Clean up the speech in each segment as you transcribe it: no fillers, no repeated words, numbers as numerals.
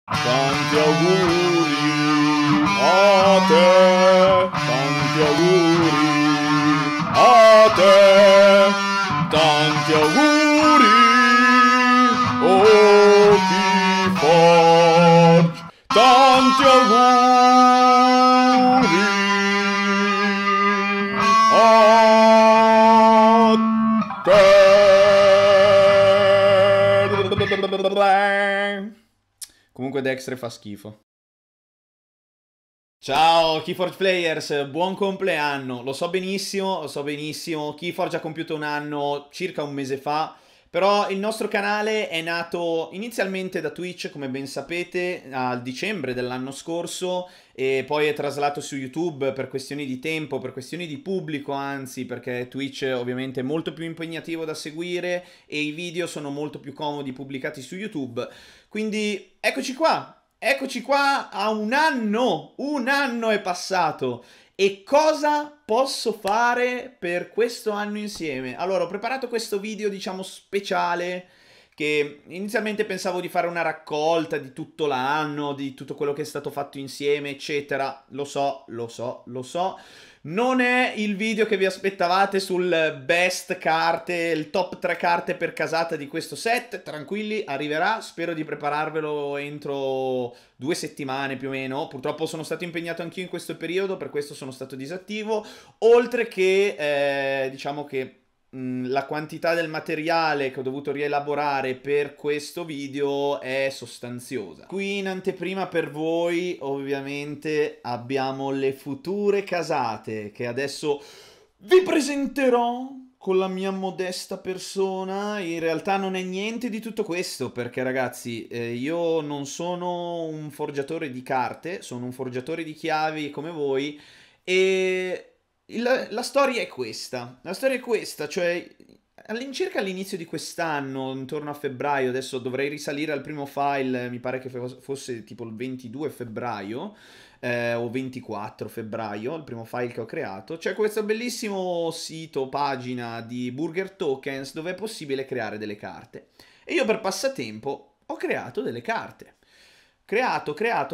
Tanti auguri a te, tanti auguri a te, tanti auguri, oh Keyforge, tanti auguri a te. Comunque Dexter fa schifo. Ciao Keyforge Players, buon compleanno. Lo so benissimo, Keyforge ha compiuto un anno circa un mese fa, però il nostro canale è nato inizialmente da Twitch, come ben sapete, a dicembre dell'anno scorso, e poi è traslato su YouTube per questioni di tempo, per questioni di pubblico, anzi, perché Twitch ovviamente è molto più impegnativo da seguire e i video sono molto più comodi pubblicati su YouTube. Quindi eccoci qua. Eccoci qua a un anno è passato. E cosa posso fare per questo anno insieme? Allora, ho preparato questo video, diciamo, speciale, che inizialmente pensavo di fare una raccolta di tutto l'anno, di tutto quello che è stato fatto insieme, eccetera. Lo so. Non è il video che vi aspettavate sul best carte, il top 3 carte per casata di questo set. Tranquilli, arriverà. Spero di prepararvelo entro 2 settimane più o meno. Purtroppo sono stato impegnato anch'io in questo periodo, per questo sono stato disattivo. Oltre che, diciamo che la quantità del materiale che ho dovuto rielaborare per questo video è sostanziosa. Qui in anteprima per voi ovviamente abbiamo le future casate che adesso vi presenterò con la mia modesta persona. In realtà non è niente di tutto questo, perché ragazzi, io non sono un forgiatore di carte, sono un forgiatore di chiavi come voi, e la storia è questa. La storia è questa, cioè all'incirca all'inizio di quest'anno, intorno a febbraio, adesso dovrei risalire al primo file, mi pare che fosse tipo il 22 febbraio, o 24 febbraio, il primo file che ho creato. C'è questo bellissimo sito, pagina di Burger Tokens, dove è possibile creare delle carte. E io per passatempo ho creato delle carte. Creato.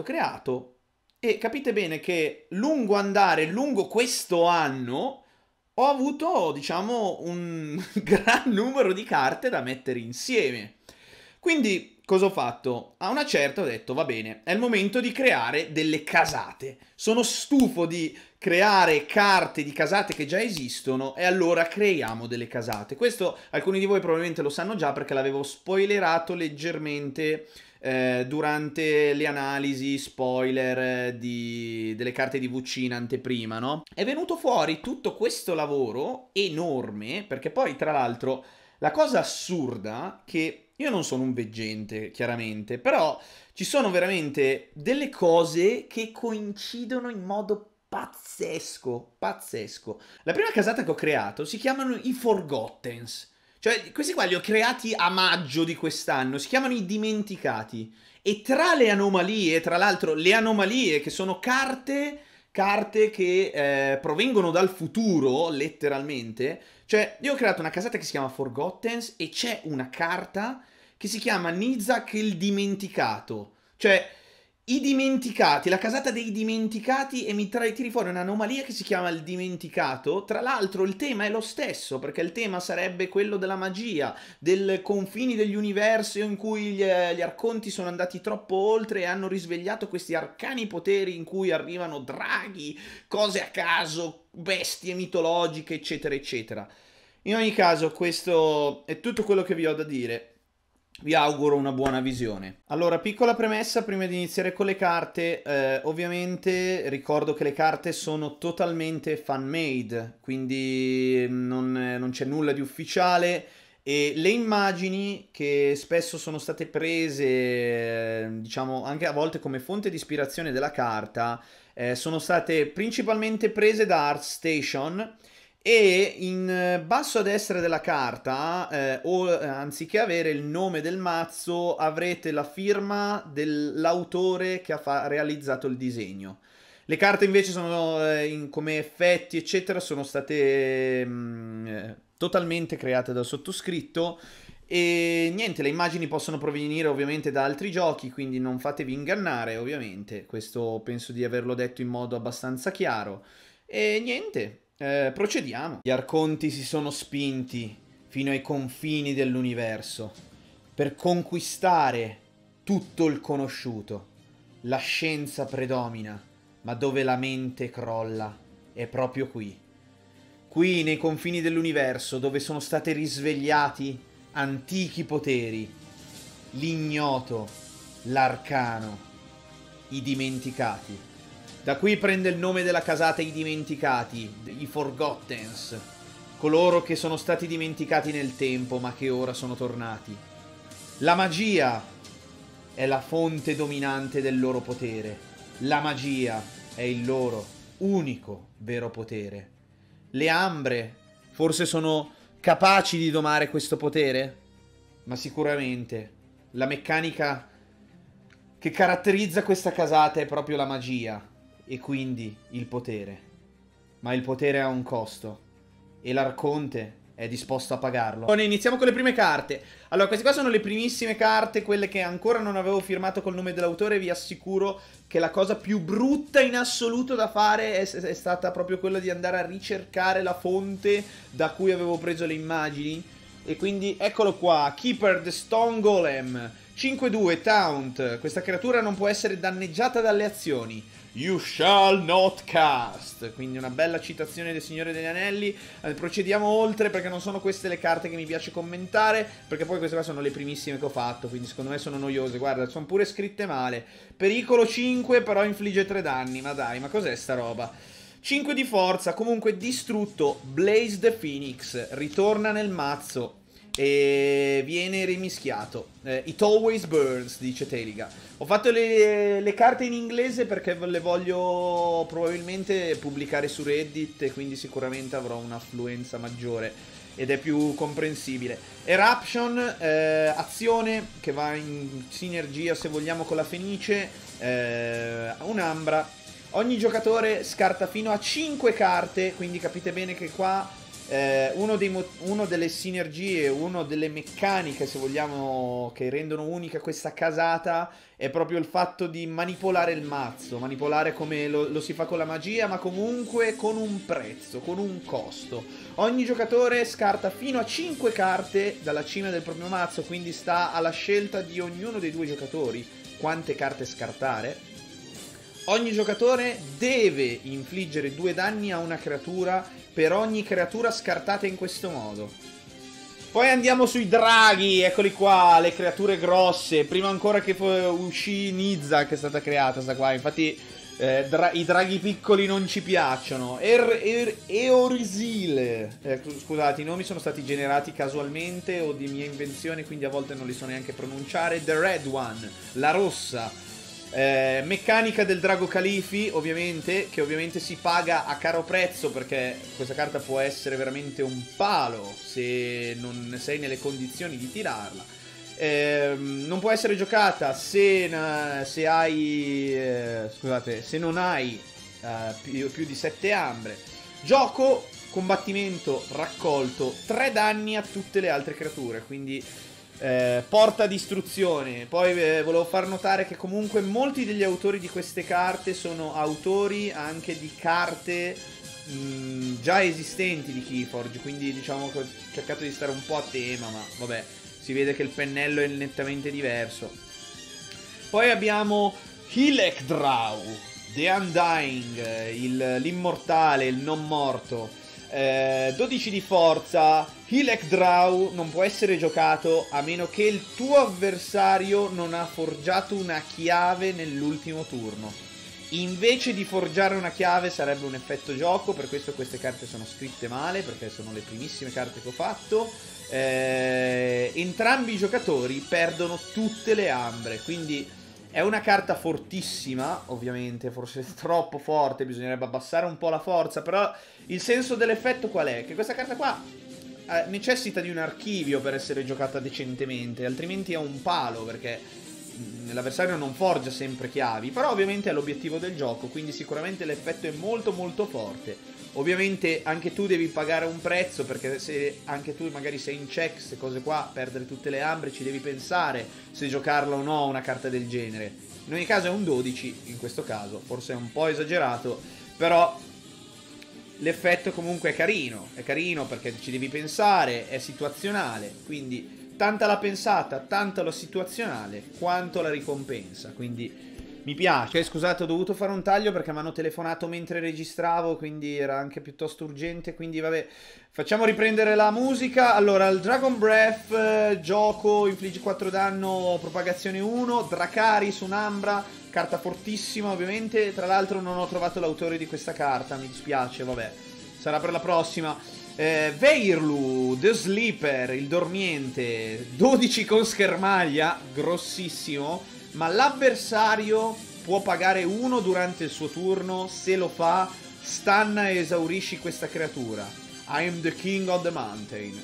E capite bene che lungo andare, lungo questo anno, ho avuto, diciamo, un gran numero di carte da mettere insieme. Quindi, cosa ho fatto? A una certa ho detto, va bene, è il momento di creare delle casate. Sono stufo di creare carte di casate che già esistono, e allora creiamo delle casate. Questo alcuni di voi probabilmente lo sanno già, perché l'avevo spoilerato leggermente durante le analisi spoiler delle carte di VC in anteprima, no? È venuto fuori tutto questo lavoro enorme, perché poi tra l'altro la cosa assurda, che io non sono un veggente chiaramente, però ci sono veramente delle cose che coincidono in modo pazzesco. La prima casata che ho creato si chiamano i Forgottens. Cioè, questi qua li ho creati a maggio di quest'anno, si chiamano i dimenticati. E tra le anomalie, tra l'altro, le anomalie che sono carte che provengono dal futuro, letteralmente. Cioè, io ho creato una casata che si chiama Forgottens e c'è una carta che si chiama Nizak il dimenticato. Cioè, i dimenticati, la casata dei dimenticati, e mi tiri fuori un'anomalia che si chiama il dimenticato. Tra l'altro il tema è lo stesso, perché il tema sarebbe quello della magia, del confini degli universi, in cui gli arconti sono andati troppo oltre e hanno risvegliato questi arcani poteri in cui arrivano draghi, cose a caso, bestie mitologiche, eccetera, eccetera. In ogni caso, questo è tutto quello che vi ho da dire. Vi auguro una buona visione. Allora, piccola premessa prima di iniziare con le carte. Ovviamente ricordo che le carte sono totalmente fan-made, quindi non c'è nulla di ufficiale, e le immagini che spesso sono state prese, diciamo anche a volte come fonte di ispirazione della carta, sono state principalmente prese da ArtStation. E in basso a destra della carta, anziché avere il nome del mazzo, avrete la firma dell'autore che ha realizzato il disegno. Le carte invece sono, come effetti eccetera, sono state totalmente create dal sottoscritto, E niente, le immagini possono provenire ovviamente da altri giochi, quindi non fatevi ingannare, ovviamente. Questo penso di averlo detto in modo abbastanza chiaro. E niente, procediamo. Gli arconti si sono spinti fino ai confini dell'universo per conquistare tutto il conosciuto. La scienza predomina, ma dove la mente crolla è proprio qui. Qui nei confini dell'universo, dove sono stati risvegliati antichi poteri, l'ignoto, l'arcano, i dimenticati. Da qui prende il nome della casata i dimenticati, i Forgottens, coloro che sono stati dimenticati nel tempo ma che ora sono tornati. La magia è la fonte dominante del loro potere. La magia è il loro unico vero potere. Le Ambre forse sono capaci di domare questo potere? Ma sicuramente la meccanica che caratterizza questa casata è proprio la magia e quindi il potere. Ma il potere ha un costo e l'Arconte è disposto a pagarlo. Iniziamo con le prime carte. Allora, queste qua sono le primissime carte, quelle che ancora non avevo firmato col nome dell'autore. Vi assicuro che la cosa più brutta in assoluto da fare è stata proprio quella di andare a ricercare la fonte da cui avevo preso le immagini. E quindi eccolo qua, Keeper the Stone Golem, 5-2, Taunt. Questa creatura non può essere danneggiata dalle azioni. You shall not cast. Quindi una bella citazione del Signore degli Anelli. Procediamo oltre perché non sono queste le carte che mi piace commentare, perché poi queste qua sono le primissime che ho fatto, quindi secondo me sono noiose. Guarda, sono pure scritte male. Pericolo 5, però infligge 3 danni. Ma dai, ma cos'è sta roba? 5 di forza, comunque distrutto. Blaze the Phoenix ritorna nel mazzo e viene rimischiato. It always burns, dice Teliga. Ho fatto le carte in inglese perché le voglio probabilmente pubblicare su Reddit e quindi sicuramente avrò un'affluenza maggiore ed è più comprensibile. Eruption, azione che va in sinergia se vogliamo con la Fenice, un'Ambra. Ogni giocatore scarta fino a 5 carte, quindi capite bene che qua uno delle sinergie, una delle meccaniche, se vogliamo, che rendono unica questa casata è proprio il fatto di manipolare il mazzo. Manipolare come lo si fa con la magia, ma comunque con un prezzo, con un costo. Ogni giocatore scarta fino a 5 carte dalla cima del proprio mazzo, quindi sta alla scelta di ognuno dei due giocatori quante carte scartare. Ogni giocatore deve infliggere 2 danni a una creatura per ogni creatura scartata in questo modo. Poi andiamo sui draghi, eccoli qua, le creature grosse. Prima ancora che uscì Nizza che è stata creata sta qua. Infatti i draghi piccoli non ci piacciono. Eorzile. Scusate, i nomi sono stati generati casualmente o di mia invenzione, quindi a volte non li so neanche pronunciare. The Red One, la rossa. Meccanica del Drago Califi, ovviamente, che ovviamente si paga a caro prezzo perché questa carta può essere veramente un palo se non sei nelle condizioni di tirarla. Non può essere giocata se hai scusate, se non hai più di 7 ambre. Gioco, combattimento, raccolto 3 danni a tutte le altre creature, quindi porta distruzione. Poi volevo far notare che comunque molti degli autori di queste carte sono autori anche di carte già esistenti di Keyforge, quindi diciamo che ho cercato di stare un po' a tema, ma vabbè, si vede che il pennello è nettamente diverso. Poi abbiamo Hilekdrau, The Undying, l'immortale, il non morto. 12 di forza. Hilekdrau non può essere giocato a meno che il tuo avversario non ha forgiato una chiave nell'ultimo turno. Invece di forgiare una chiave sarebbe un effetto gioco, per questo queste carte sono scritte male, perché sono le primissime carte che ho fatto. Entrambi i giocatori perdono tutte le ambre, quindi è una carta fortissima, ovviamente, forse troppo forte, bisognerebbe abbassare un po' la forza, però il senso dell'effetto qual è? Che questa carta qua necessita di un archivio per essere giocata decentemente, altrimenti è un palo, perché l'avversario non forgia sempre chiavi, però ovviamente è l'obiettivo del gioco, quindi sicuramente l'effetto è molto molto forte. Ovviamente anche tu devi pagare un prezzo, perché se anche tu magari sei in check, queste cose qua, perdere tutte le ambre, ci devi pensare se giocarla o no una carta del genere. In ogni caso è un 12, in questo caso, forse è un po' esagerato, però l'effetto comunque è carino perché ci devi pensare, è situazionale, quindi tanta la pensata, tanta la situazionale, quanto la ricompensa, quindi mi piace. Scusate, ho dovuto fare un taglio perché mi hanno telefonato mentre registravo, quindi era anche piuttosto urgente, quindi vabbè, facciamo riprendere la musica. Allora, il Dragon Breath, gioco, infligge 4 danno, propagazione 1, Dracaris, un'ambra, carta fortissima ovviamente. Tra l'altro non ho trovato l'autore di questa carta, mi dispiace, vabbè, sarà per la prossima. Veirlu, The Sleeper, il dormiente, 12 con schermaglia, grossissimo, ma l'avversario può pagare 1 durante il suo turno. Se lo fa, stanna e esaurisci questa creatura. I am the king of the mountain.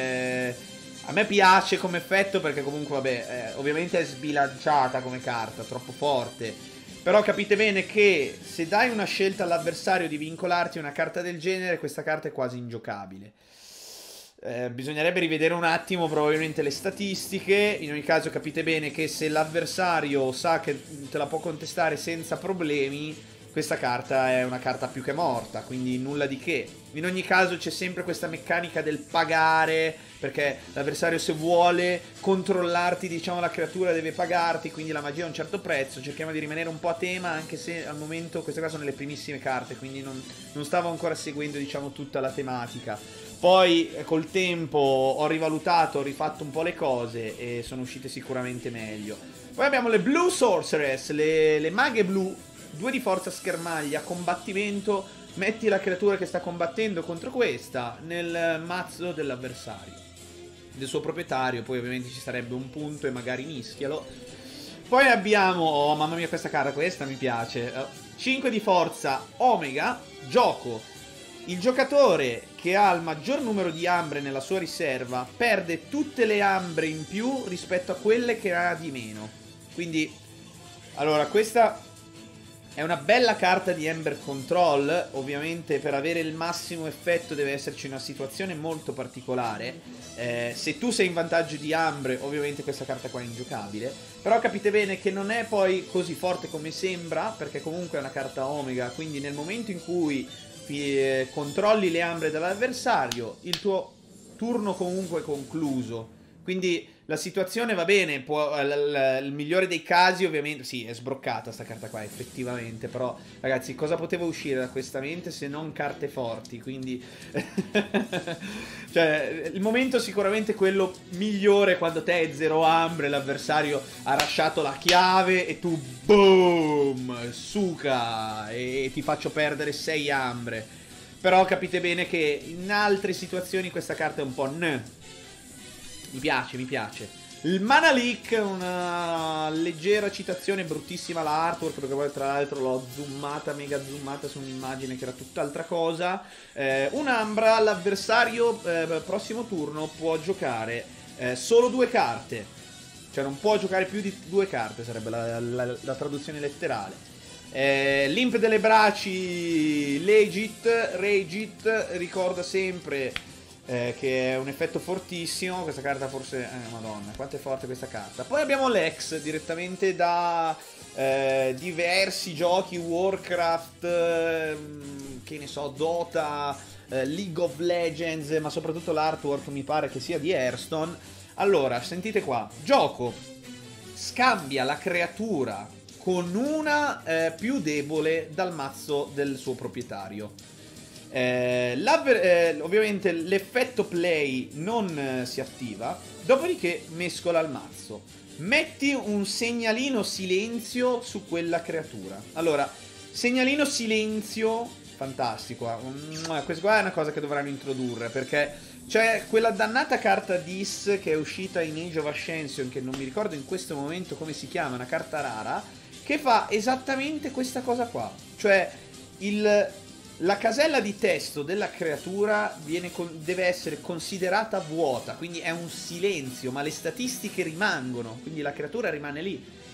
A me piace come effetto perché comunque, vabbè, ovviamente è sbilanciata come carta, troppo forte. Però capite bene che se dai una scelta all'avversario di vincolarti una carta del genere, questa carta è quasi ingiocabile. Bisognerebbe rivedere un attimo probabilmente le statistiche. In ogni caso capite bene che se l'avversario sa che te la può contestare senza problemi, questa carta è una carta più che morta, quindi nulla di che. In ogni caso c'è sempre questa meccanica del pagare, perché l'avversario se vuole controllarti, diciamo, la creatura deve pagarti, quindi la magia ha un certo prezzo. Cerchiamo di rimanere un po' a tema, anche se al momento queste qua sono le primissime carte, quindi non stavo ancora seguendo, diciamo, tutta la tematica. Poi col tempo ho rivalutato, ho rifatto un po' le cose e sono uscite sicuramente meglio. Poi abbiamo le Blue Sorceress, le maghe blu, 2 di forza schermaglia, combattimento, metti la creatura che sta combattendo contro questa nel mazzo dell'avversario, del suo proprietario, poi ovviamente ci sarebbe un punto e magari mischialo. Poi abbiamo, oh mamma mia questa carta, questa mi piace, 5 di forza, Omega, gioco. Il giocatore che ha il maggior numero di ambre nella sua riserva perde tutte le ambre in più rispetto a quelle che ha di meno. Quindi, allora, questa è una bella carta di Ember Control. Ovviamente per avere il massimo effetto deve esserci una situazione molto particolare. Se tu sei in vantaggio di ambre, ovviamente questa carta qua è ingiocabile. Però capite bene che non è poi così forte come sembra, perché comunque è una carta Omega. Quindi nel momento in cui controlli le ambre dell'avversario, il tuo turno comunque è concluso. Quindi la situazione va bene, il migliore dei casi ovviamente, sì, è sbroccata sta carta qua effettivamente, però ragazzi, cosa poteva uscire da questa mente se non carte forti? Quindi cioè, il momento sicuramente quello migliore quando te hai 0 ambre, l'avversario ha lasciato la chiave e tu boom, suca e ti faccio perdere 6 ambre. Però capite bene che in altre situazioni questa carta è un po' mi piace, mi piace. Il Mana Leak, una leggera citazione, bruttissima la artwork, perché poi tra l'altro l'ho zoomata, mega zoomata su un'immagine che era tutt'altra cosa. Un'ambra, l'avversario prossimo turno può giocare solo 2 carte. Cioè non può giocare più di 2 carte, sarebbe la traduzione letterale. L'imp delle braci, Regit, ricorda sempre che è un effetto fortissimo. Questa carta forse, madonna, quanto è forte questa carta. Poi abbiamo l'Ex direttamente da diversi giochi, Warcraft, che ne so, Dota, League of Legends, ma soprattutto l'artwork mi pare che sia di Hearthstone. Allora, sentite qua, gioco, scambia la creatura con una più debole dal mazzo del suo proprietario. Ovviamente l'effetto play non si attiva, dopodiché mescola il mazzo. Metti un segnalino silenzio su quella creatura. Allora, segnalino silenzio, fantastico. Questa qua è una cosa che dovranno introdurre, perché c'è quella dannata carta Dis che è uscita in Age of Ascension, che non mi ricordo in questo momento come si chiama, una carta rara, che fa esattamente questa cosa qua. Cioè, la casella di testo della creatura deve essere considerata vuota, quindi è un silenzio, ma le statistiche rimangono, quindi la creatura rimane lì.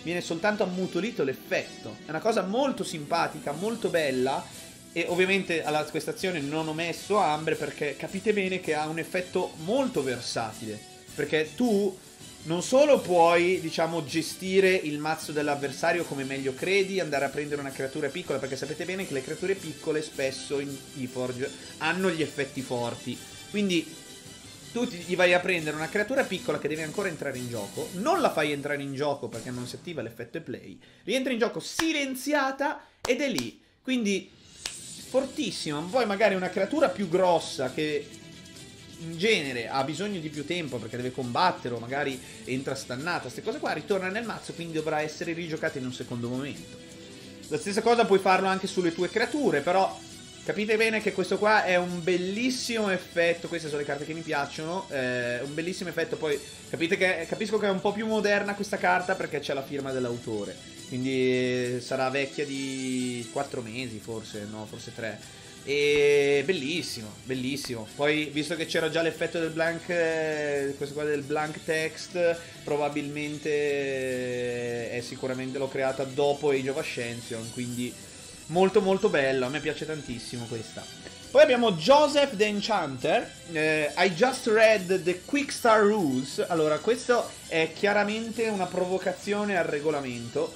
viene soltanto ammutolito l'effetto. È una cosa molto simpatica, molto bella. E ovviamente alla questa azione non ho messo Ambre perché capite bene che ha un effetto molto versatile. Perché tu non solo puoi, diciamo, gestire il mazzo dell'avversario come meglio credi, andare a prendere una creatura piccola, perché sapete bene che le creature piccole spesso in Keyforge hanno gli effetti forti. Quindi tu gli vai a prendere una creatura piccola che deve ancora entrare in gioco, non la fai entrare in gioco perché non si attiva l'effetto play, rientra in gioco silenziata ed è lì. Quindi fortissima. Poi magari una creatura più grossa che in genere ha bisogno di più tempo perché deve combattere o magari entra stannata, queste cose qua, ritorna nel mazzo, quindi dovrà essere rigiocata in un secondo momento. La stessa cosa puoi farlo anche sulle tue creature, però capite bene che questo qua è un bellissimo effetto. Queste sono le carte che mi piacciono, un bellissimo effetto. Poi capisco che è un po' più moderna questa carta perché c'è la firma dell'autore, quindi sarà vecchia di 4 mesi forse, no, forse 3. E bellissimo, bellissimo. Poi visto che c'era già l'effetto del blank, questo qua del blank text, probabilmente è sicuramente l'ho creata dopo Age of Ascension, quindi molto molto bello, a me piace tantissimo questa. Poi abbiamo Joseph the Enchanter, I just read the Quick Start Rules. Allora, questo è chiaramente una provocazione al regolamento,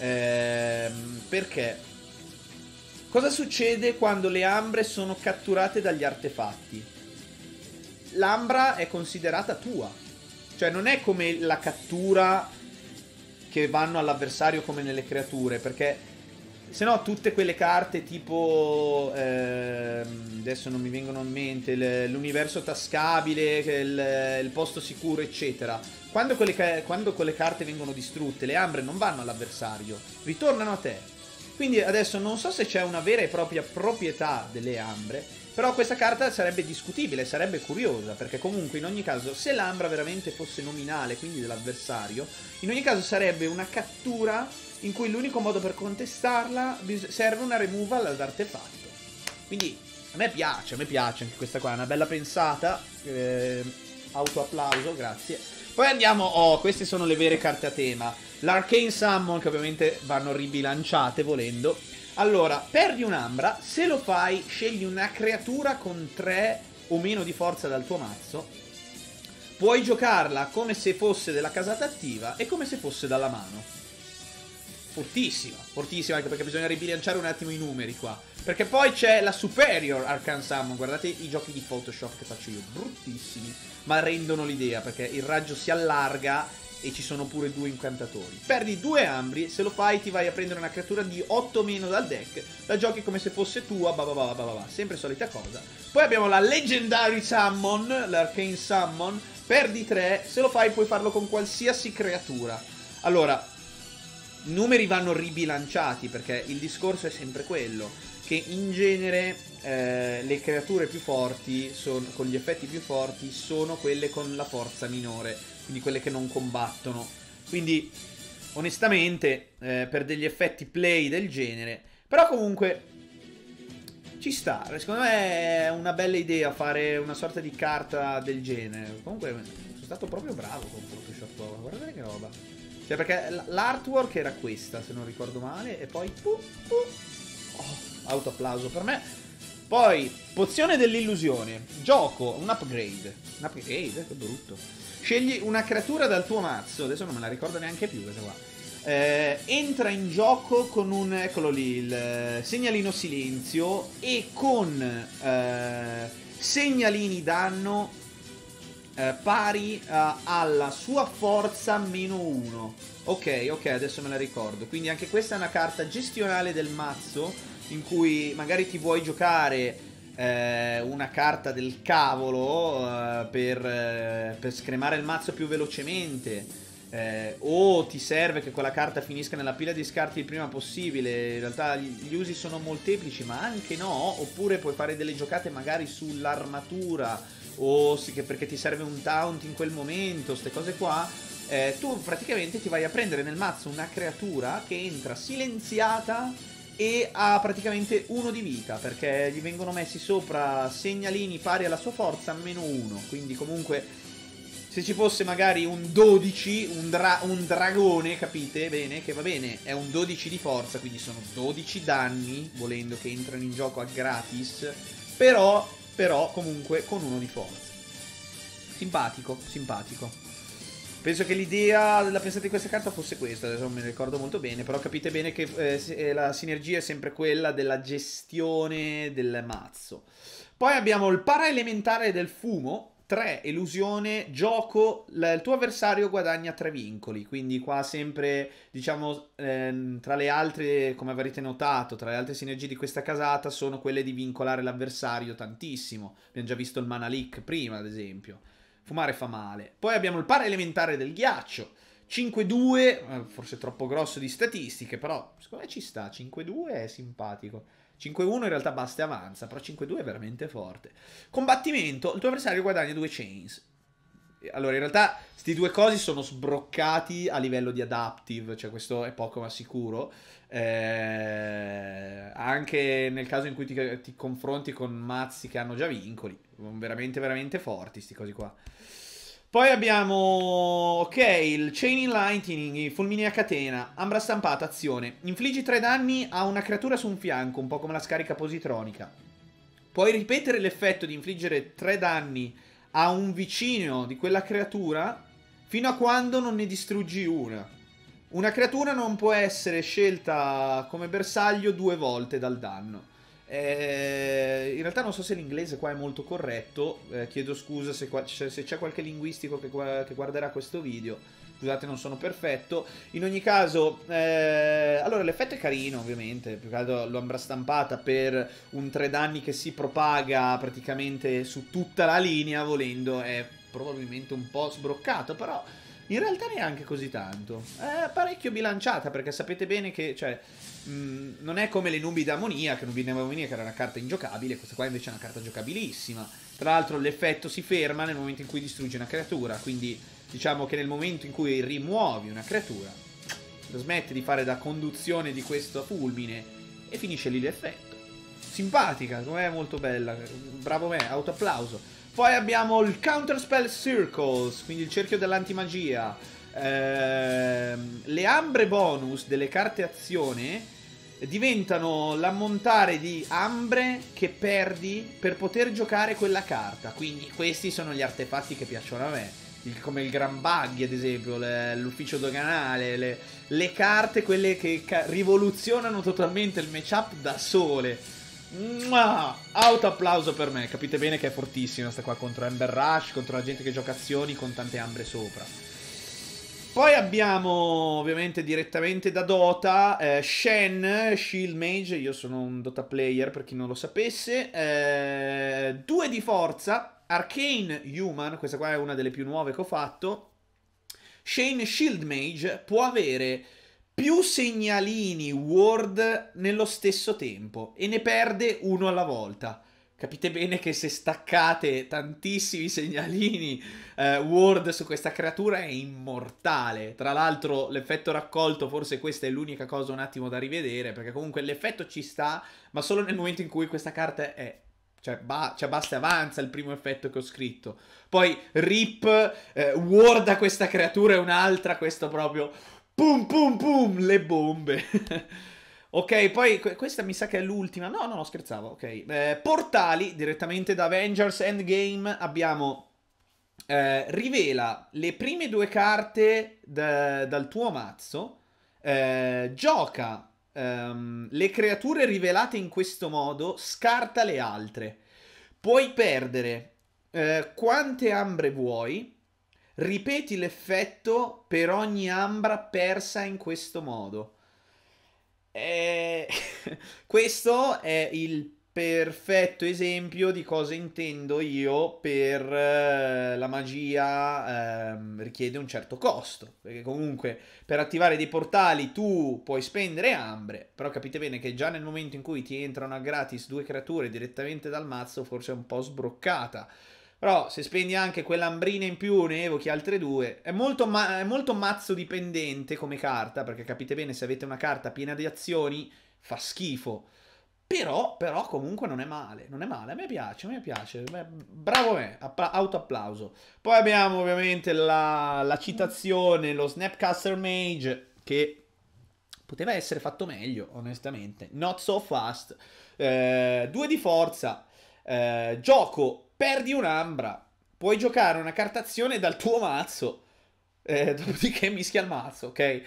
perché cosa succede quando le ambre sono catturate dagli artefatti? L'ambra è considerata tua, cioè non è come la cattura che vanno all'avversario come nelle creature, perché se no tutte quelle carte tipo adesso non mi vengono in mente, l'universo tascabile, il posto sicuro eccetera, quando quelle carte vengono distrutte le ambre non vanno all'avversario, ritornano a te. Quindi adesso non so se c'è una vera e propria proprietà delle ambre, però questa carta sarebbe discutibile, sarebbe curiosa, perché comunque in ogni caso se l'ambra veramente fosse nominale, quindi dell'avversario, in ogni caso sarebbe una cattura in cui l'unico modo per contestarla serve una removal all'artefatto. Quindi a me piace anche questa qua, è una bella pensata, autoapplauso, grazie. Poi andiamo, queste sono le vere carte a tema. L'Arcane Summon, che ovviamente vanno ribilanciate volendo. Allora, perdi un'ambra, se lo fai scegli una creatura con 3 o meno di forza dal tuo mazzo. Puoi giocarla come se fosse della casata attiva e come se fosse dalla mano. Fortissima, fortissima, anche perché bisogna ribilanciare un attimo i numeri qua. Perché poi c'è la Superior Arcane Summon, guardate i giochi di Photoshop che faccio io, bruttissimi, ma rendono l'idea perché il raggio si allarga e ci sono pure 2 incantatori. Perdi 2 ambri, se lo fai ti vai a prendere una creatura di 8 meno dal deck, la giochi come se fosse tua, sempre solita cosa. Poi abbiamo la Legendary Summon, l'Arcane Summon, perdi 3, se lo fai puoi farlo con qualsiasi creatura. Allora, i numeri vanno ribilanciati perché il discorso è sempre quello, che in genere le creature più forti, con gli effetti più forti, sono quelle con la forza minore, quindi quelle che non combattono. Quindi onestamente per degli effetti play del genere, però comunque ci sta, secondo me è una bella idea fare una sorta di carta del genere. Comunque sono stato proprio bravo con Photoshop, guardate che roba. Cioè perché l'artwork era questa, se non ricordo male, e poi autoapplauso per me. Poi pozione dell'illusione, gioco un upgrade, che brutto. Scegli una creatura dal tuo mazzo, adesso non me la ricordo neanche più questa qua. Entra in gioco con un, eccolo lì, il segnalino silenzio e con segnalini danno pari alla sua forza -1. Ok, adesso me la ricordo. Quindi anche questa è una carta gestionale del mazzo, in cui magari ti vuoi giocare una carta del cavolo per scremare il mazzo più velocemente, o ti serve che quella carta finisca nella pila di scarti il prima possibile. In realtà gli usi sono molteplici, ma anche no. Oppure puoi fare delle giocate magari sull'armatura, o perché ti serve un taunt in quel momento, queste cose qua. Tu praticamente ti vai a prendere nel mazzo una creatura che entra silenziata e ha praticamente 1 di vita, perché gli vengono messi sopra segnalini pari alla sua forza -1, quindi comunque se ci fosse magari un 12, un dragone, capite bene? Che va bene, è un 12 di forza, quindi sono 12 danni, volendo, che entrano in gioco a gratis, però comunque con uno di forza. Simpatico, simpatico. Penso che l'idea della pensata di questa carta fosse questa, adesso non me ne ricordo molto bene, però capite bene che la sinergia è sempre quella della gestione del mazzo. Poi abbiamo il paraelementare del fumo, 3, elusione, gioco, il tuo avversario guadagna 3 vincoli, quindi qua sempre, diciamo, tra le altre, come avrete notato, tra le altre sinergie di questa casata sono quelle di vincolare l'avversario tantissimo. Abbiamo già visto il Mana Leak prima, ad esempio. Fumare fa male. Poi abbiamo il paraelementare del ghiaccio. 5-2, forse troppo grosso di statistiche, però secondo me ci sta. 5-2 è simpatico. 5-1 in realtà basta e avanza, però 5-2 è veramente forte. Combattimento, il tuo avversario guadagna 2 chains. Allora, in realtà, questi due cosi sono sbroccati a livello di adaptive, cioè questo è poco ma sicuro. Anche nel caso in cui ti confronti con mazzi che hanno già vincoli, veramente veramente forti sti cosi qua. Poi abbiamo, ok, il Chaining Lightning, fulmini a catena, ambra stampata, azione. Infliggi 3 danni a una creatura su un fianco, un po' come la scarica positronica. Puoi ripetere l'effetto di infliggere 3 danni a un vicino di quella creatura fino a quando non ne distruggi una. Una creatura non può essere scelta come bersaglio 2 volte dal danno. In realtà non so se l'inglese qua è molto corretto, chiedo scusa se c'è qualche linguistico che guarderà questo video, scusate non sono perfetto. In ogni caso, allora l'effetto è carino ovviamente, più che altro l'ombra stampata per un 3 danni che si propaga praticamente su tutta la linea, volendo è probabilmente un po' sbroccato, però in realtà neanche così tanto. È parecchio bilanciata, perché sapete bene che, cioè, non è come le nubi d'ammoniaca, che era una carta ingiocabile, questa qua invece è una carta giocabilissima. Tra l'altro l'effetto si ferma nel momento in cui distruggi una creatura, quindi diciamo che nel momento in cui rimuovi una creatura, smette di fare da conduzione di questo fulmine e finisce lì l'effetto. Simpatica, com'è, molto bella, bravo me, autoapplauso. Poi abbiamo il Counterspell Circles, quindi il cerchio dell'antimagia. Le ambre bonus delle carte azione diventano l'ammontare di ambre che perdi per poter giocare quella carta. Quindi questi sono gli artefatti che piacciono a me, come il Gran Buggy ad esempio, l'ufficio doganale, le carte, quelle che rivoluzionano totalmente il matchup da sole. Auto applauso per me, capite bene che è fortissima sta qua contro Ember Rush, contro la gente che gioca azioni con tante ambre sopra. Poi abbiamo ovviamente direttamente da Dota Shen, Shield Mage, io sono un Dota player per chi non lo sapesse, 2 di forza, Arcane Human, questa qua è una delle più nuove che ho fatto. Shane Shield Mage può avere più segnalini ward nello stesso tempo e ne perde uno alla volta. Capite bene che se staccate tantissimi segnalini ward su questa creatura è immortale. Tra l'altro l'effetto raccolto, forse questa è l'unica cosa un attimo da rivedere, perché comunque l'effetto ci sta, ma solo nel momento in cui questa carta è... Cioè basta e avanza il primo effetto che ho scritto. Poi rip, ward a questa creatura e un'altra, questo proprio... Pum pum pum, le bombe. Ok, poi questa mi sa che è l'ultima. No, scherzavo, ok. Portali, direttamente da Avengers Endgame. Abbiamo rivela le prime 2 carte dal tuo mazzo. Gioca le creature rivelate in questo modo. Scarta le altre. Puoi perdere quante ambre vuoi. Ripeti l'effetto per ogni ambra persa in questo modo. Questo è il perfetto esempio di cosa intendo io per la magia richiede un certo costo, perché comunque per attivare dei portali tu puoi spendere ambre, però capite bene che già nel momento in cui ti entrano a gratis 2 creature direttamente dal mazzo forse è un po' sbroccata. Però se spendi anche quell'ambrina in più ne evochi altre 2. È molto mazzo dipendente come carta, perché capite bene, se avete una carta piena di azioni fa schifo. Però comunque non è male, non è male, a me piace. Beh, bravo me, autoapplauso. Poi abbiamo ovviamente la citazione, lo Snapcaster Mage, che poteva essere fatto meglio, onestamente. Not so fast. 2 di forza. Gioco, perdi un'ambra. Puoi giocare una cartazione dal tuo mazzo. Dopodiché mischia il mazzo, ok?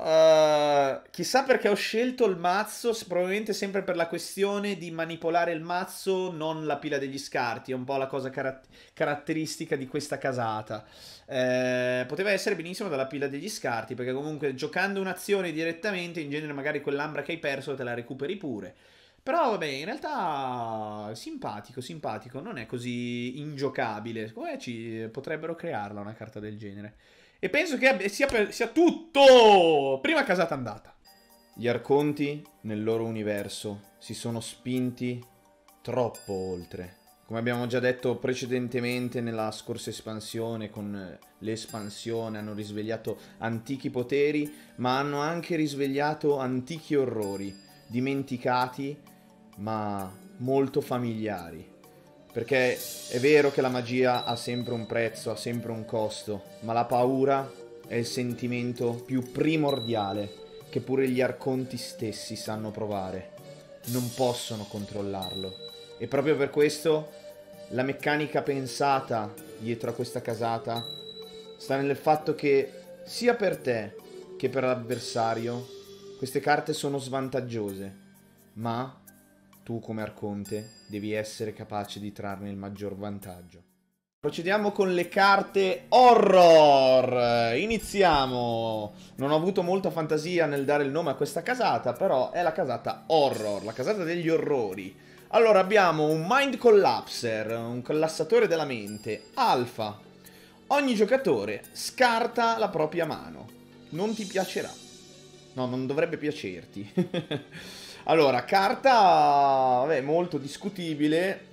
Chissà perché ho scelto il mazzo, probabilmente sempre per la questione di manipolare il mazzo, non la pila degli scarti. È un po' la cosa caratteristica di questa casata. Poteva essere benissimo dalla pila degli scarti, perché comunque giocando un'azione direttamente, in genere magari quell'ambra che hai perso te la recuperi pure. Però vabbè, in realtà simpatico, non è così ingiocabile. Secondo me ci potrebbero crearla una carta del genere. E penso che sia tutto! Prima casata andata. Gli arconti, nel loro universo, si sono spinti troppo oltre. Come abbiamo già detto precedentemente nella scorsa espansione, con l'espansione hanno risvegliato antichi poteri, ma hanno anche risvegliato antichi orrori, dimenticati, ma molto familiari. Perché è vero che la magia ha sempre un prezzo, ha sempre un costo, ma la paura è il sentimento più primordiale che pure gli arconti stessi sanno provare. Non possono controllarlo. E proprio per questo la meccanica pensata dietro a questa casata sta nel fatto che sia per te che per l'avversario queste carte sono svantaggiose, ma tu come arconte devi essere capace di trarne il maggior vantaggio. Procediamo con le carte horror. Iniziamo. Non ho avuto molta fantasia nel dare il nome a questa casata, però è la casata horror, la casata degli orrori. Allora abbiamo un Mind Collapser, un collassatore della mente, alfa. Ogni giocatore scarta la propria mano. Non ti piacerà. No, non dovrebbe piacerti. Allora, carta, vabbè, molto discutibile,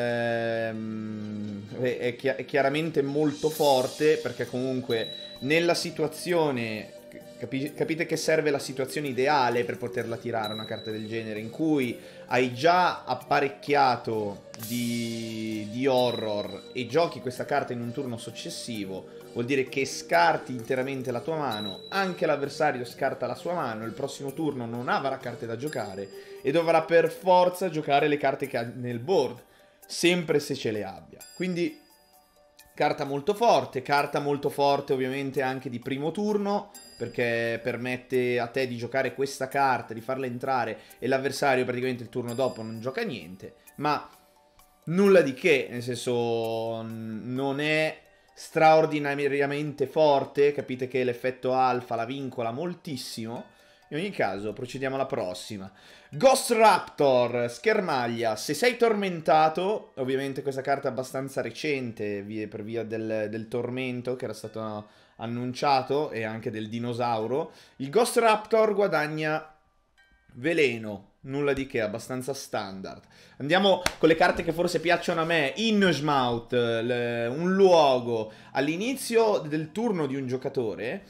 è chiaramente molto forte, perché comunque nella situazione, capite che serve la situazione ideale per poterla tirare una carta del genere, in cui hai già apparecchiato di horror e giochi questa carta in un turno successivo. Vuol dire che scarti interamente la tua mano, anche l'avversario scarta la sua mano, il prossimo turno non avrà carte da giocare e dovrà per forza giocare le carte che ha nel board, sempre se ce le abbia. Quindi carta molto forte ovviamente anche di primo turno, perché permette a te di giocare questa carta, di farla entrare e l'avversario praticamente il turno dopo non gioca niente, ma nulla di che, nel senso non è straordinariamente forte, capite che l'effetto alfa la vincola moltissimo. In ogni caso, procediamo alla prossima. Ghost Raptor, schermaglia. Se sei tormentato, ovviamente questa carta è abbastanza recente per via del tormento che era stato annunciato e anche del dinosauro. Il Ghost Raptor guadagna veleno. Nulla di che, abbastanza standard. Andiamo con le carte che forse piacciono a me. Innsmouth, un luogo. All'inizio del turno di un giocatore,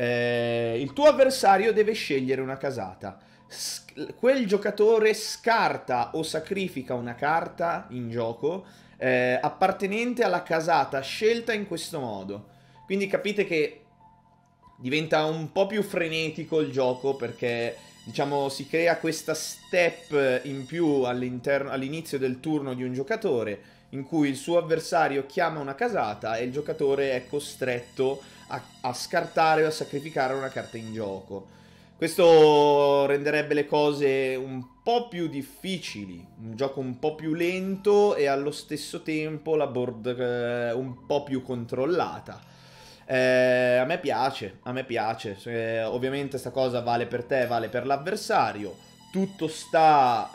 il tuo avversario deve scegliere una casata. Quel giocatore scarta o sacrifica una carta in gioco appartenente alla casata scelta in questo modo. Quindi capite che diventa un po' più frenetico il gioco, perché diciamo si crea questa step in più all'inizio del turno di un giocatore, in cui il suo avversario chiama una casata e il giocatore è costretto a scartare o a sacrificare una carta in gioco. Questo renderebbe le cose un po' più difficili, un gioco un po' più lento e allo stesso tempo la board un po' più controllata. A me piace, ovviamente sta cosa vale per te, vale per l'avversario. Tutto sta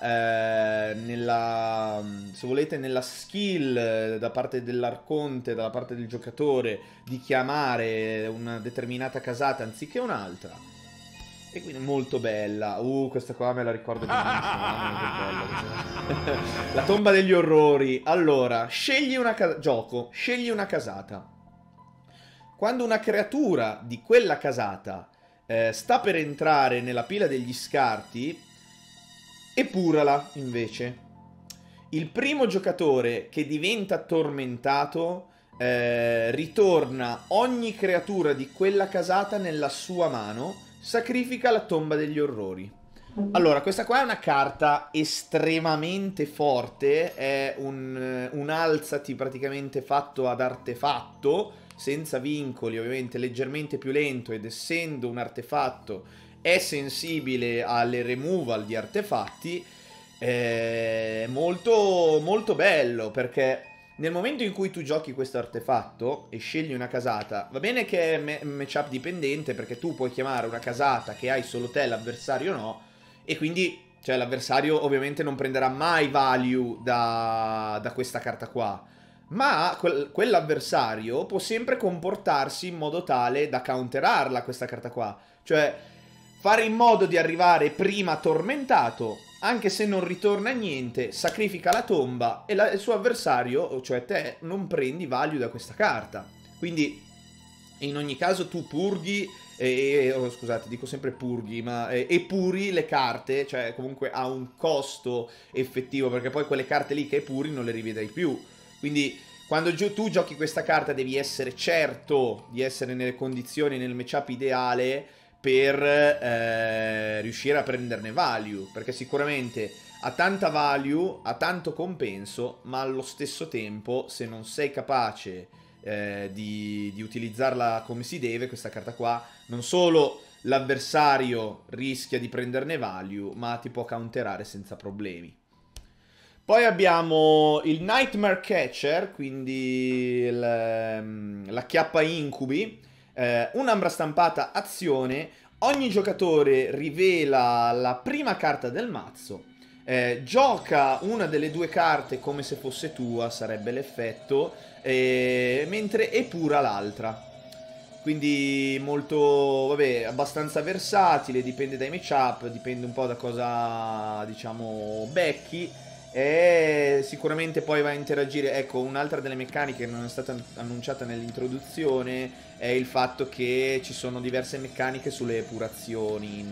se volete, nella skill da parte dell'arconte, da parte del giocatore, di chiamare una determinata casata anziché un'altra. E quindi è molto bella. Questa qua me la ricordo benissimo. Che bella. La tomba degli orrori. Allora, scegli una casata. Quando una creatura di quella casata sta per entrare nella pila degli scarti, Epurala, invece. Il primo giocatore che diventa tormentato ritorna ogni creatura di quella casata nella sua mano, sacrifica la tomba degli orrori. Allora, questa qua è una carta estremamente forte, è un alzati praticamente fatto ad artefatto, senza vincoli, ovviamente leggermente più lento, ed essendo un artefatto è sensibile alle removal di artefatti. È molto, molto bello, perché nel momento in cui tu giochi questo artefatto e scegli una casata, va bene che è matchup dipendente, perché tu puoi chiamare una casata che hai solo te, l'avversario no, e quindi cioè, l'avversario ovviamente non prenderà mai value da questa carta qua. Ma quell'avversario può sempre comportarsi in modo tale da counterarla questa carta qua. Cioè, fare in modo di arrivare prima tormentato, anche se non ritorna niente, sacrifica la tomba e il suo avversario, cioè te, non prendi value da questa carta. Quindi, in ogni caso, tu purghi, scusate, dico sempre purghi, ma epuri le carte, cioè comunque ha un costo effettivo, perché poi quelle carte lì che epuri non le rivedrai più. Quindi quando tu giochi questa carta devi essere certo di essere nelle condizioni, nel matchup ideale per riuscire a prenderne value, perché sicuramente ha tanta value, ha tanto compenso, ma allo stesso tempo se non sei capace di utilizzarla come si deve, questa carta qua, non solo l'avversario rischia di prenderne value, ma ti può counterare senza problemi. Poi abbiamo il Nightmare Catcher, quindi la chiappa incubi, un'ambra stampata azione, ogni giocatore rivela la prima carta del mazzo, gioca una delle due carte come se fosse tua, sarebbe l'effetto, mentre epura l'altra. Quindi molto, vabbè, abbastanza versatile, dipende dai matchup, dipende un po' da cosa, diciamo, becchi. E sicuramente poi va a interagire. Ecco, un'altra delle meccaniche che non è stata annunciata nell'introduzione è il fatto che ci sono diverse meccaniche sulle epurazioni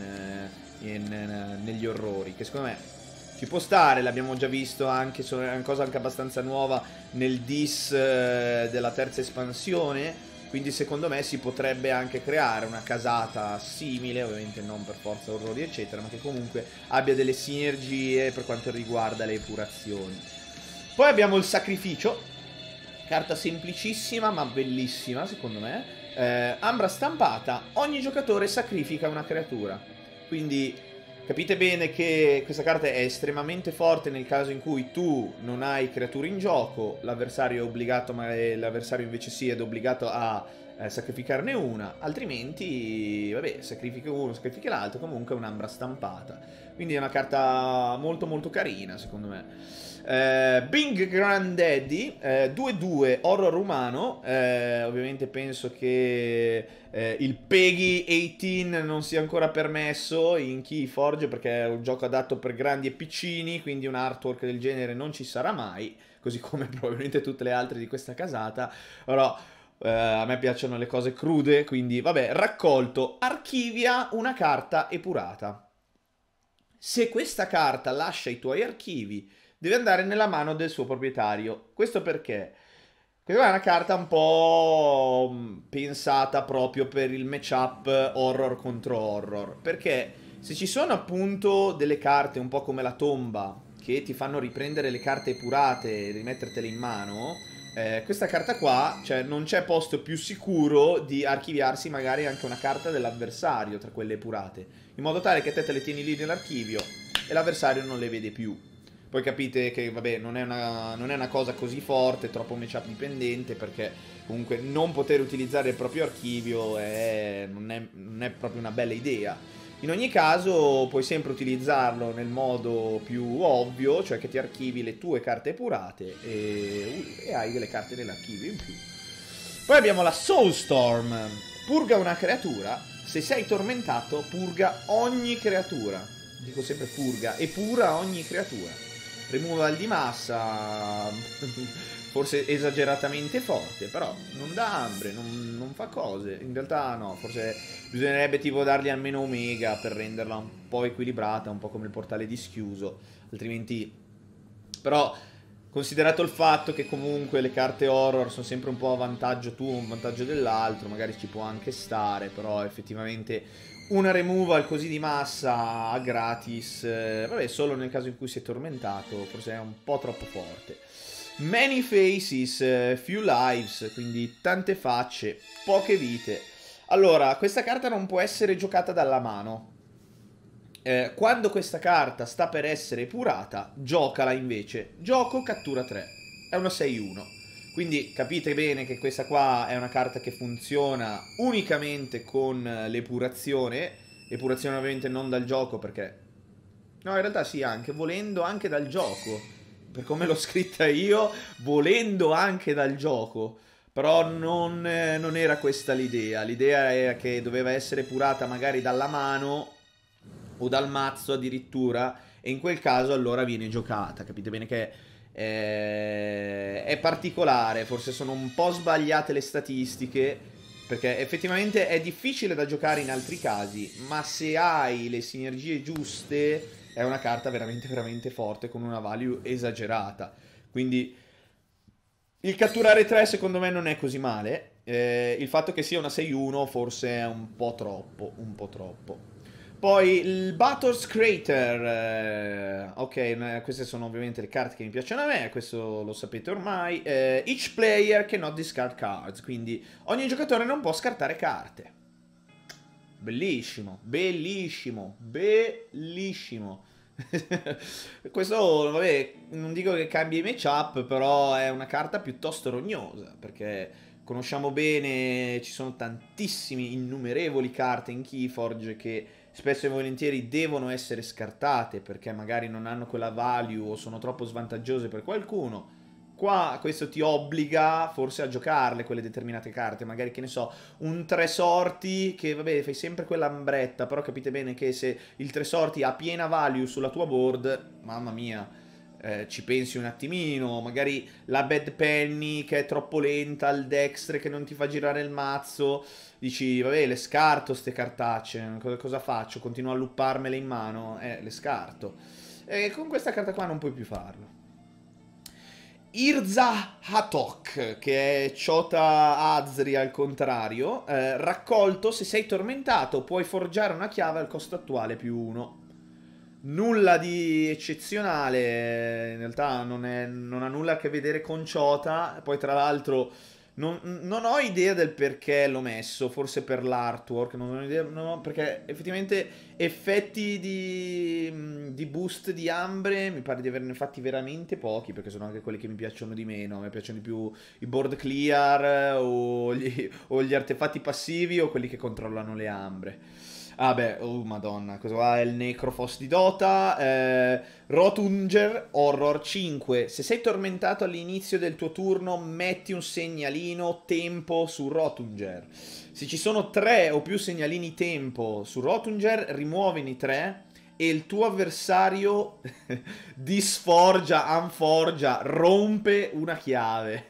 negli orrori, che secondo me ci può stare, l'abbiamo già visto anche, è una cosa anche abbastanza nuova nel DIS della terza espansione. Quindi secondo me si potrebbe anche creare una casata simile, ovviamente non per forza orrori eccetera, ma che comunque abbia delle sinergie per quanto riguarda le epurazioni. Poi abbiamo il sacrificio, carta semplicissima ma bellissima secondo me. Ambra stampata, ogni giocatore sacrifica una creatura. Quindi capite bene che questa carta è estremamente forte nel caso in cui tu non hai creature in gioco, l'avversario è obbligato, ma l'avversario invece sì, ed è obbligato a sacrificarne una, altrimenti, vabbè, sacrifichi uno, sacrifichi l'altro, comunque è un'ambra stampata. Quindi è una carta molto molto carina, secondo me. Bing Granddaddy, 2-2 horror umano, ovviamente penso che il Peggy 18 non sia ancora permesso in Keyforge, perché è un gioco adatto per grandi e piccini, quindi un artwork del genere non ci sarà mai, così come probabilmente tutte le altre di questa casata. Però a me piacciono le cose crude, quindi vabbè, raccolto, archivia una carta epurata. Se questa carta lascia i tuoi archivi, deve andare nella mano del suo proprietario. Questo perché? Questa è una carta un po' pensata proprio per il matchup horror contro horror. Perché se ci sono appunto delle carte un po' come la tomba che ti fanno riprendere le carte epurate e rimettertele in mano, questa carta qua, cioè non c'è posto più sicuro di archiviarsi magari anche una carta dell'avversario tra quelle epurate, in modo tale che te le tieni lì nell'archivio e l'avversario non le vede più. Poi capite che, vabbè, non è una cosa così forte, troppo matchup dipendente, perché comunque non poter utilizzare il proprio archivio non è proprio una bella idea. In ogni caso puoi sempre utilizzarlo nel modo più ovvio, cioè che ti archivi le tue carte epurate e hai delle carte nell'archivio in più. Poi abbiamo la Soulstorm. Purga una creatura. Se sei tormentato, purga ogni creatura. Dico sempre purga, epura ogni creatura. Removal di massa, forse esageratamente forte, però non dà ambre, non fa cose. In realtà no, forse bisognerebbe tipo dargli almeno omega per renderla un po' equilibrata, un po' come il portale dischiuso, altrimenti... Però, considerato il fatto che comunque le carte horror sono sempre un po' a vantaggio tuo, un vantaggio dell'altro, magari ci può anche stare, però effettivamente una removal così di massa a gratis, vabbè, solo nel caso in cui si è tormentato, forse è un po' troppo forte. Many faces, few lives, quindi tante facce, poche vite. Allora, questa carta non può essere giocata dalla mano. Quando questa carta sta per essere epurata, giocala invece. Gioco, cattura 3. È una 6-1. Quindi capite bene che questa qua è una carta che funziona unicamente con l'epurazione. Epurazione ovviamente non dal gioco perché... No, in realtà sì, anche volendo anche dal gioco. Per come l'ho scritta io, volendo anche dal gioco. Però non era questa l'idea. L'idea era che doveva essere epurata magari dalla mano o dal mazzo addirittura, e in quel caso allora viene giocata. Capite bene che è particolare, forse sono un po' sbagliate le statistiche, perché effettivamente è difficile da giocare in altri casi, ma se hai le sinergie giuste è una carta veramente veramente forte con una value esagerata. Quindi il catturare 3 secondo me non è così male. Il fatto che sia una 6-1 forse è un po' troppo, un po' troppo. Poi il Battle's Crater, ok, queste sono ovviamente le carte che mi piacciono a me, questo lo sapete ormai. Each player cannot discard cards, quindi ogni giocatore non può scartare carte. Bellissimo, bellissimo, bellissimo. Questo, vabbè, non dico che cambia i matchup, però è una carta piuttosto rognosa, perché conosciamo bene, ci sono tantissime, innumerevoli carte in Keyforge che spesso e volentieri devono essere scartate perché magari non hanno quella value o sono troppo svantaggiose per qualcuno. Qua questo ti obbliga forse a giocarle quelle determinate carte, magari che ne so, un tre sorti che vabbè fai sempre quell'ambretta, però capite bene che se il tre sorti ha piena value sulla tua board, mamma mia, ci pensi un attimino, magari la Bad Penny che è troppo lenta, il dextre che non ti fa girare il mazzo, dici vabbè le scarto ste cartacce, cosa faccio? Continuo a lupparmele in mano? Le scarto. E con questa carta qua non puoi più farlo. Irza Hatok, che è Chota Azri al contrario, raccolto, se sei tormentato puoi forgiare una chiave al costo attuale più 1. Nulla di eccezionale, in realtà non ha nulla a che vedere con Chota, poi tra l'altro non ho idea del perché l'ho messo, forse per l'artwork, non ho idea, no, perché effettivamente effetti di boost di ambre mi pare di averne fatti veramente pochi, perché sono anche quelli che mi piacciono di meno, mi piacciono di più i board clear o gli artefatti passivi o quelli che controllano le ambre. Ah beh, oh madonna, cosa va? Il Necrophos di Dota, Rotunger, Horror 5. Se sei tormentato all'inizio del tuo turno, metti un segnalino tempo su Rotunger. Se ci sono 3 o più segnalini tempo su Rotunger, rimuovini 3 e il tuo avversario disforgia, unforgia, rompe una chiave.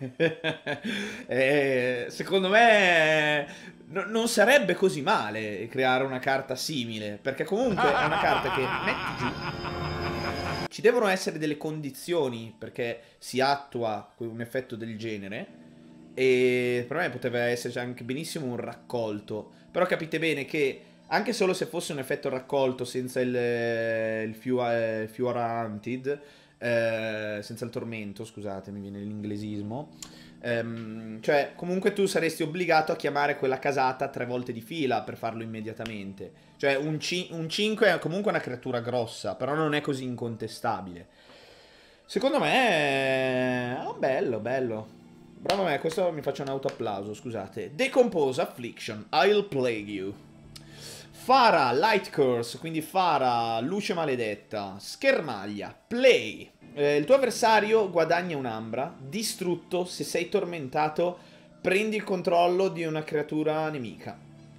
Secondo me non sarebbe così male creare una carta simile, perché comunque è una carta che metti giù. Ci devono essere delle condizioni perché si attua un effetto del genere. E per me poteva essere anche benissimo un raccolto. Però capite bene che anche solo se fosse un effetto raccolto senza il Fiora Hunted, senza il tormento, scusate, mi viene l'inglesismo. Cioè, comunque tu saresti obbligato a chiamare quella casata 3 volte di fila per farlo immediatamente. Cioè, un 5 è comunque una creatura grossa, però non è così incontestabile. Secondo me, bello, bello. Bravo a me, questo mi faccio un autoapplauso, scusate. Decompose Affliction, I'll plague you. Fara, Light Curse, quindi Fara, luce maledetta, schermaglia, play. Il tuo avversario guadagna un'ambra, distrutto, se sei tormentato, prendi il controllo di una creatura nemica.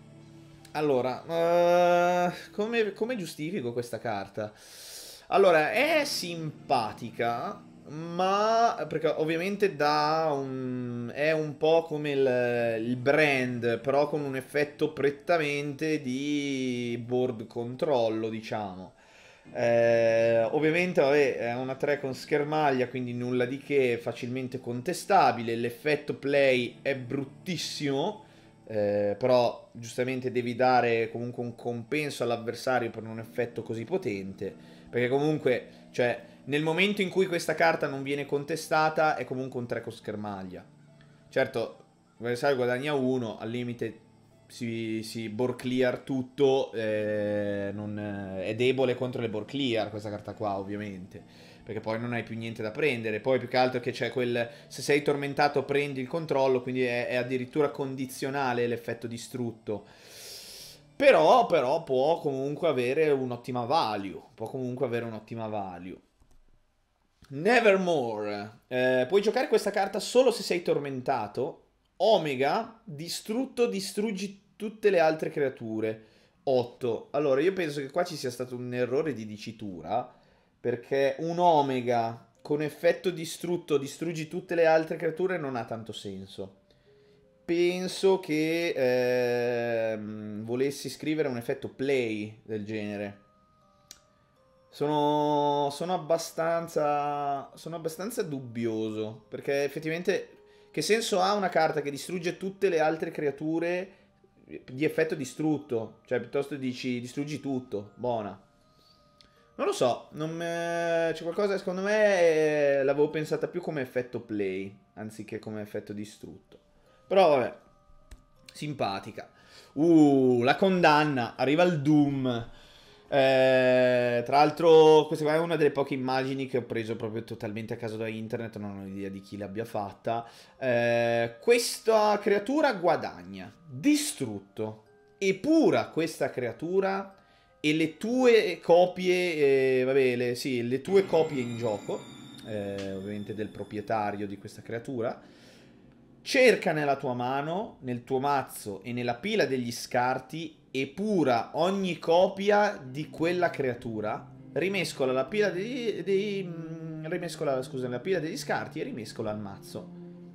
Allora, come giustifico questa carta? Allora, è simpatica, ma perché ovviamente è un po' come il brand, però con un effetto prettamente di board controllo, diciamo. Ovviamente vabbè, è una 3 con schermaglia, quindi nulla di che, facilmente contestabile. L'effetto play è bruttissimo, però giustamente devi dare comunque un compenso all'avversario per un effetto così potente, perché comunque, cioè, nel momento in cui questa carta non viene contestata è comunque un 3 con schermaglia. Certo, l'avversario guadagna 1, al limite si board clear tutto, è debole contro le board clear questa carta qua, ovviamente, perché poi non hai più niente da prendere. Poi più che altro che c'è quel, se sei tormentato prendi il controllo, quindi è addirittura condizionale l'effetto distrutto. Però può comunque avere un'ottima value, può comunque avere un'ottima value. Nevermore. Puoi giocare questa carta solo se sei tormentato. Omega, distrutto, distruggi tutte le altre creature. 8. Allora, io penso che qua ci sia stato un errore di dicitura, perché un Omega con effetto distrutto distruggi tutte le altre creature non ha tanto senso. Penso che volessi scrivere un effetto play del genere. Sono abbastanza dubbioso, perché effettivamente che senso ha una carta che distrugge tutte le altre creature di effetto distrutto? Cioè, piuttosto dici distruggi tutto, buona. Non lo so, c'è qualcosa, secondo me l'avevo pensata più come effetto play, anziché come effetto distrutto. Però vabbè, simpatica. La condanna, arriva il Doom. Tra l'altro, questa qua è una delle poche immagini che ho preso proprio totalmente a caso da internet, non ho idea di chi l'abbia fatta. Questa creatura guadagna distrutto. Epura questa creatura e le tue copie, sì, le tue copie in gioco, ovviamente del proprietario di questa creatura. Cerca nella tua mano, nel tuo mazzo e nella pila degli scarti, epura ogni copia di quella creatura, rimescola la pila rimescola, scusa, la pila degli scarti e rimescola il mazzo.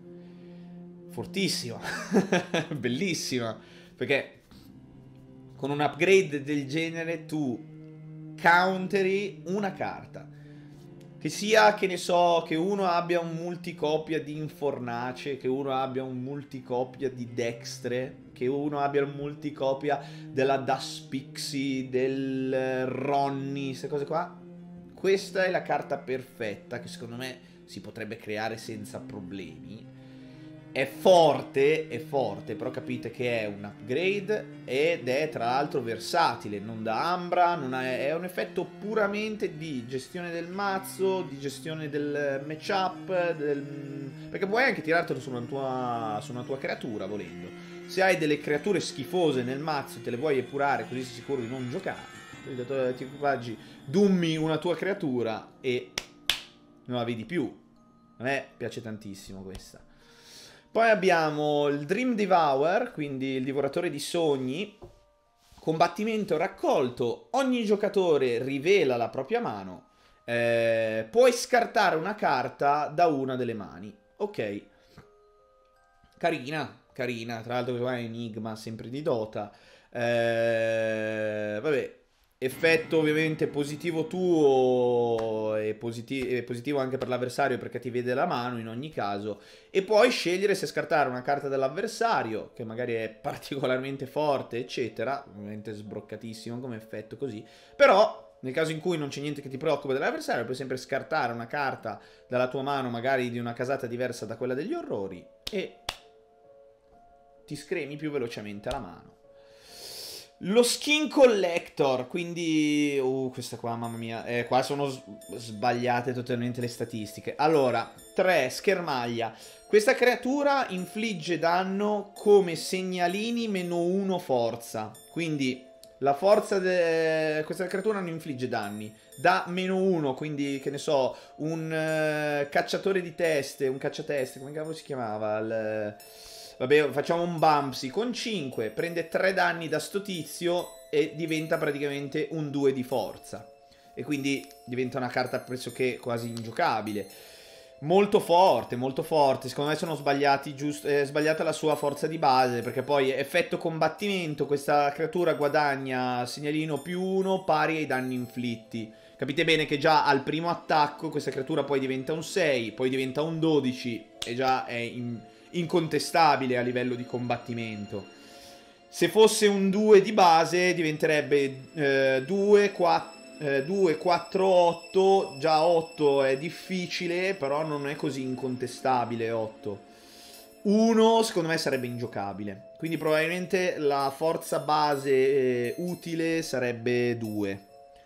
Fortissima. Bellissima. Perché con un upgrade del genere tu counteri una carta. Che sia, che ne so, che uno abbia un multicopia di Infornace, che uno abbia un multicopia di Dextre, che uno abbia un multicopia della Das Pixie, del Ronnie, queste cose qua. Questa è la carta perfetta che secondo me si potrebbe creare senza problemi. È forte, però capite che è un upgrade ed è tra l'altro versatile, non da Ambra, è un effetto puramente di gestione del mazzo, di gestione del matchup, perché puoi anche tirartelo su una tua creatura volendo. Se hai delle creature schifose nel mazzo e te le vuoi epurare così sei sicuro di non giocare, ti equipaggi, dummi una tua creatura e non la vedi più. A me piace tantissimo questa. Poi abbiamo il Dream Devour, quindi il divoratore di sogni. Combattimento raccolto. Ogni giocatore rivela la propria mano. Puoi scartare una carta da una delle mani. Ok. Carina. Tra l'altro questo è Enigma, sempre di Dota. Vabbè. Effetto ovviamente positivo tuo e positivo anche per l'avversario perché ti vede la mano in ogni caso. E puoi scegliere se scartare una carta dell'avversario, che magari è particolarmente forte, eccetera. Ovviamente sbroccatissimo come effetto così. Però, nel caso in cui non c'è niente che ti preoccupa dell'avversario, puoi sempre scartare una carta dalla tua mano, magari di una casata diversa da quella degli orrori, e ti scremi più velocemente la mano. Lo Skin Collector, quindi questa qua, mamma mia, qua sono sbagliate totalmente le statistiche. Allora, 3, schermaglia. Questa creatura infligge danno come segnalini -1 forza. Quindi la forza questa creatura non infligge danni. Da -1, quindi che ne so, un cacciatore di teste, un cacciateste, come cavolo si chiamava? Vabbè, facciamo un Bumpsy con 5, prende 3 danni da sto tizio e diventa praticamente un 2 di forza. E quindi diventa una carta pressoché quasi ingiocabile. Molto forte, molto forte. Secondo me sono sbagliati, è sbagliata la sua forza di base, perché poi effetto combattimento, questa creatura guadagna segnalino +1 pari ai danni inflitti. Capite bene che già al primo attacco questa creatura poi diventa un 6, poi diventa un 12 e già è incontestabile a livello di combattimento. Se fosse un 2 di base diventerebbe 2, 4... 2, 4, 8, già 8 è difficile, però non è così incontestabile 8. 1 secondo me sarebbe ingiocabile, quindi probabilmente la forza base utile sarebbe 2.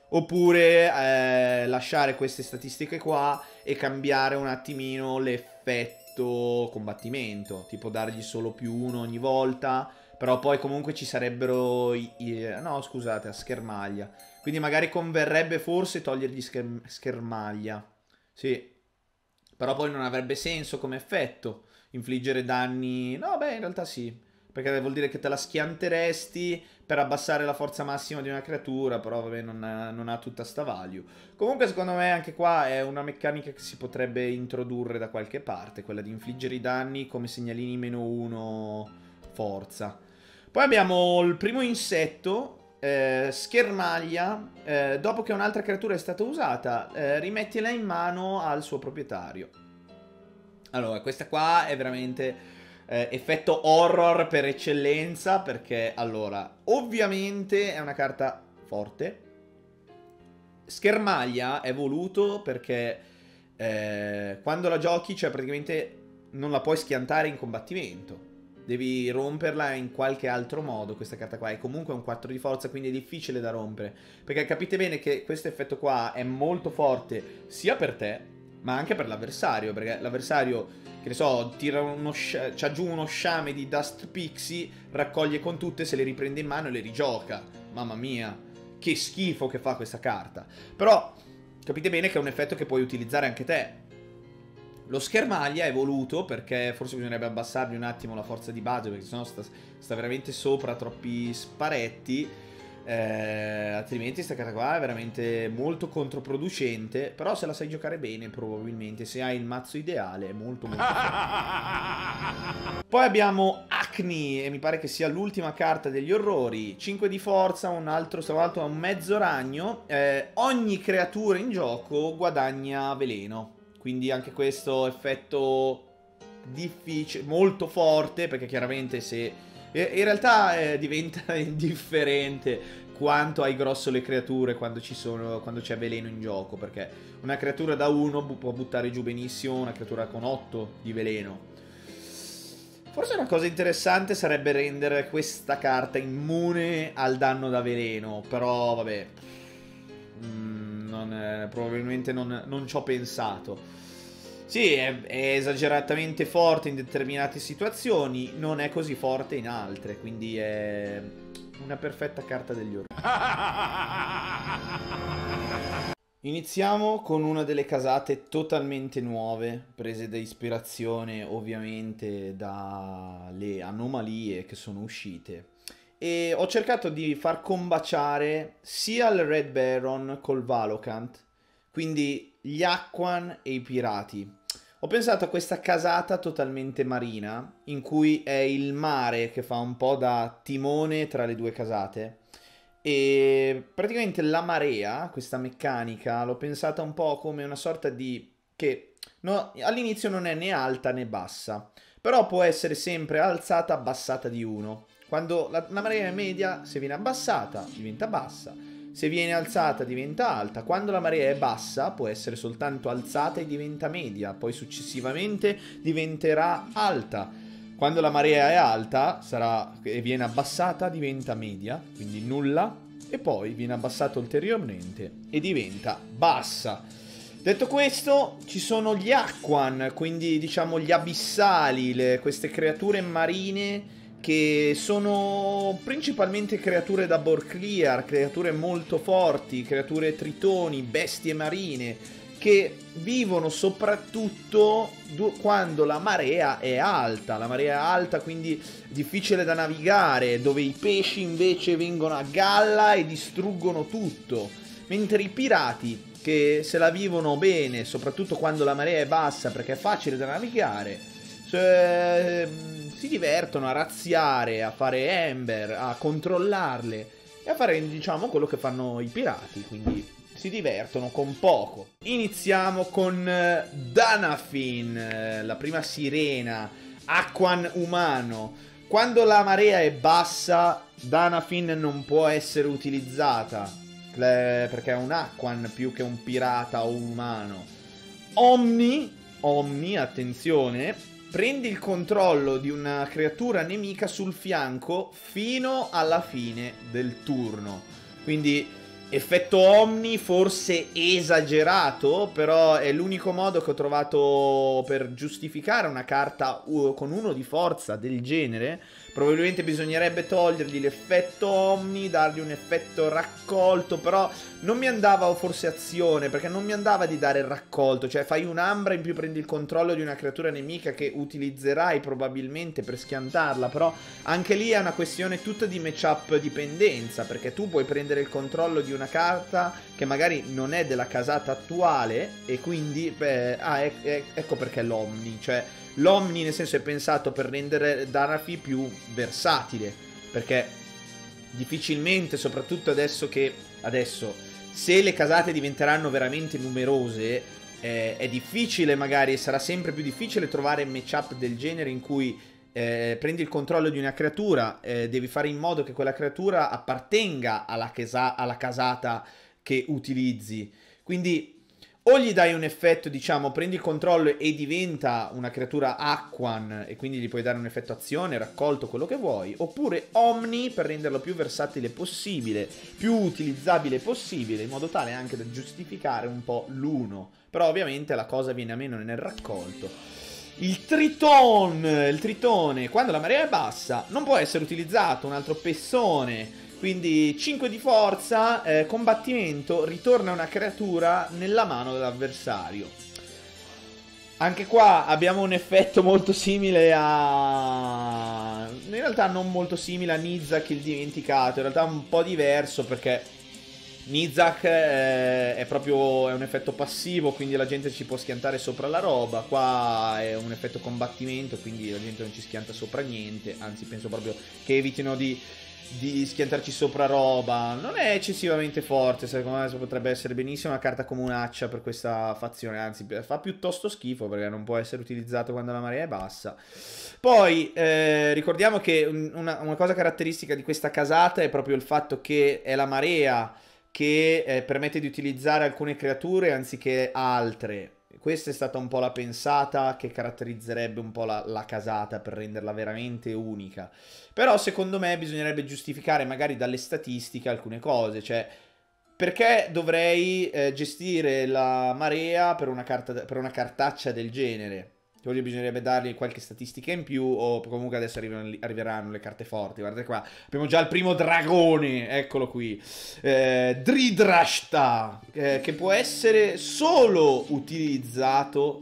Oppure lasciare queste statistiche qua e cambiare un attimino l'effetto combattimento, tipo dargli solo +1 ogni volta, però poi comunque ci sarebbero no, scusate, a schermaglia. Quindi magari converrebbe forse togliergli schermaglia. Sì. Però poi non avrebbe senso come effetto infliggere danni. No, beh, in realtà sì. Perché vuol dire che te la schianteresti per abbassare la forza massima di una creatura. Però vabbè, non ha tutta sta value. Comunque secondo me anche qua è una meccanica che si potrebbe introdurre da qualche parte. Quella di infliggere i danni come segnalini -1 forza. Poi abbiamo il primo insetto. Schermaglia, dopo che un'altra creatura è stata usata, rimettila in mano al suo proprietario. Allora, questa qua è veramente effetto horror per eccellenza, perché, allora, ovviamente è una carta forte. Schermaglia è voluto perché quando la giochi, cioè praticamente non la puoi schiantare in combattimento. Devi romperla in qualche altro modo. Questa carta qua è comunque un 4 di forza, quindi è difficile da rompere. Perché capite bene che questo effetto qua è molto forte sia per te, ma anche per l'avversario. Perché l'avversario, che ne so, tira ci aggiunge uno sciame di Dust Pixie, raccoglie con tutte, se le riprende in mano e le rigioca. Mamma mia, che schifo che fa questa carta. Però capite bene che è un effetto che puoi utilizzare anche te. Lo schermaglia è voluto perché forse bisognerebbe abbassargli un attimo la forza di base, perché sennò sta veramente sopra troppi sparetti. Altrimenti questa carta qua è veramente molto controproducente. Però se la sai giocare bene, probabilmente, se hai il mazzo ideale, è molto molto forte. Poi abbiamo Acne, e mi pare che sia l'ultima carta degli orrori. 5 di forza, un altro stavolta un mezzo ragno. Ogni creatura in gioco guadagna veleno. Quindi anche questo effetto difficile, molto forte, perché chiaramente se... In realtà diventa indifferente quanto hai grosso le creature quando c'è veleno in gioco, perché una creatura da 1 può buttare giù benissimo una creatura con 8 di veleno. Forse una cosa interessante sarebbe rendere questa carta immune al danno da veleno, però vabbè... probabilmente non ci ho pensato. Sì, è esageratamente forte in determinate situazioni, non è così forte in altre, quindi è una perfetta carta degli orrori. Iniziamo con una delle casate totalmente nuove, prese da ispirazione ovviamente dalle anomalie che sono uscite. E ho cercato di far combaciare sia il Red Baron col Valocant, quindi gli Aquan e i pirati. Ho pensato a questa casata totalmente marina, in cui è il mare che fa un po' da timone tra le due casate. E praticamente la marea, questa meccanica, l'ho pensata un po' come una sorta di... che no, all'inizio non è né alta né bassa, però può essere sempre alzata, abbassata di 1. Quando la marea è media, se viene abbassata, diventa bassa. Se viene alzata, diventa alta. Quando la marea è bassa, può essere soltanto alzata e diventa media. Poi successivamente diventerà alta. Quando la marea è alta e viene abbassata, diventa media, quindi nulla. E poi viene abbassata ulteriormente e diventa bassa. Detto questo, ci sono gli Aquan, quindi diciamo gli abissali, queste creature marine che sono principalmente creature da board clear, creature molto forti, creature tritoni, bestie marine, che vivono soprattutto quando la marea è alta. La marea è alta, quindi difficile da navigare, dove i pesci invece vengono a galla e distruggono tutto. Mentre i pirati che se la vivono bene, soprattutto quando la marea è bassa perché è facile da navigare, si divertono a razziare, a fare Ember, a controllarle e a fare, diciamo, quello che fanno i pirati, quindi si divertono con poco. Iniziamo con Danafin, la prima sirena, Aquan umano. Quando la marea è bassa, Danafin non può essere utilizzata, perché è un Aquan più che un pirata o un umano. Omni, attenzione, prendi il controllo di una creatura nemica sul fianco fino alla fine del turno. Quindi effetto Omni forse esagerato, però è l'unico modo che ho trovato per giustificare una carta con 1 di forza del genere. Probabilmente bisognerebbe togliergli l'effetto Omni, dargli un effetto raccolto, però non mi andava, o forse azione, perché non mi andava di dare il raccolto, cioè fai un'ambra in più prendi il controllo di una creatura nemica che utilizzerai probabilmente per schiantarla, però anche lì è una questione tutta di matchup dipendenza, perché tu puoi prendere il controllo di una carta che magari non è della casata attuale e quindi, ecco perché l'Omni, cioè l'Omni nel senso è pensato per rendere Danafin più versatile, perché difficilmente, soprattutto adesso se le casate diventeranno veramente numerose, è difficile, magari sarà sempre più difficile trovare matchup del genere in cui prendi il controllo di una creatura, devi fare in modo che quella creatura appartenga alla casata che utilizzi, quindi o gli dai un effetto, diciamo, prendi il controllo e diventa una creatura Aquan e quindi gli puoi dare un effetto azione, raccolto, quello che vuoi, oppure Omni per renderlo più versatile possibile, più utilizzabile possibile, in modo tale anche da giustificare un po' l'uno. Però ovviamente la cosa viene a meno nel raccolto. Il tritone, quando la marea è bassa, non può essere utilizzato, un altro pessone. Quindi 5 di forza, combattimento, ritorna una creatura nella mano dell'avversario. Anche qua abbiamo un effetto molto simile a... in realtà non molto simile a Nizak il dimenticato, in realtà un po' diverso perché Nizak è un effetto passivo, quindi la gente ci può schiantare sopra la roba. Qua è un effetto combattimento, quindi la gente non ci schianta sopra niente, anzi penso proprio che evitino di schiantarci sopra roba. Non è eccessivamente forte, secondo me potrebbe essere benissimo una carta comunaccia per questa fazione, anzi fa piuttosto schifo perché non può essere utilizzato quando la marea è bassa. Poi ricordiamo che una cosa caratteristica di questa casata è proprio il fatto che è la marea che permette di utilizzare alcune creature anziché altre. Questa è stata un po' la pensata che caratterizzerebbe un po' la casata per renderla veramente unica. Però secondo me bisognerebbe giustificare magari dalle statistiche alcune cose, cioè perché dovrei gestire la marea per una cartaccia del genere? Cioè, bisognerebbe dargli qualche statistica in più, o comunque adesso arriveranno le carte forti. Guardate qua, abbiamo già il primo dragone, eccolo qui, Dridrashta, che può essere solo utilizzato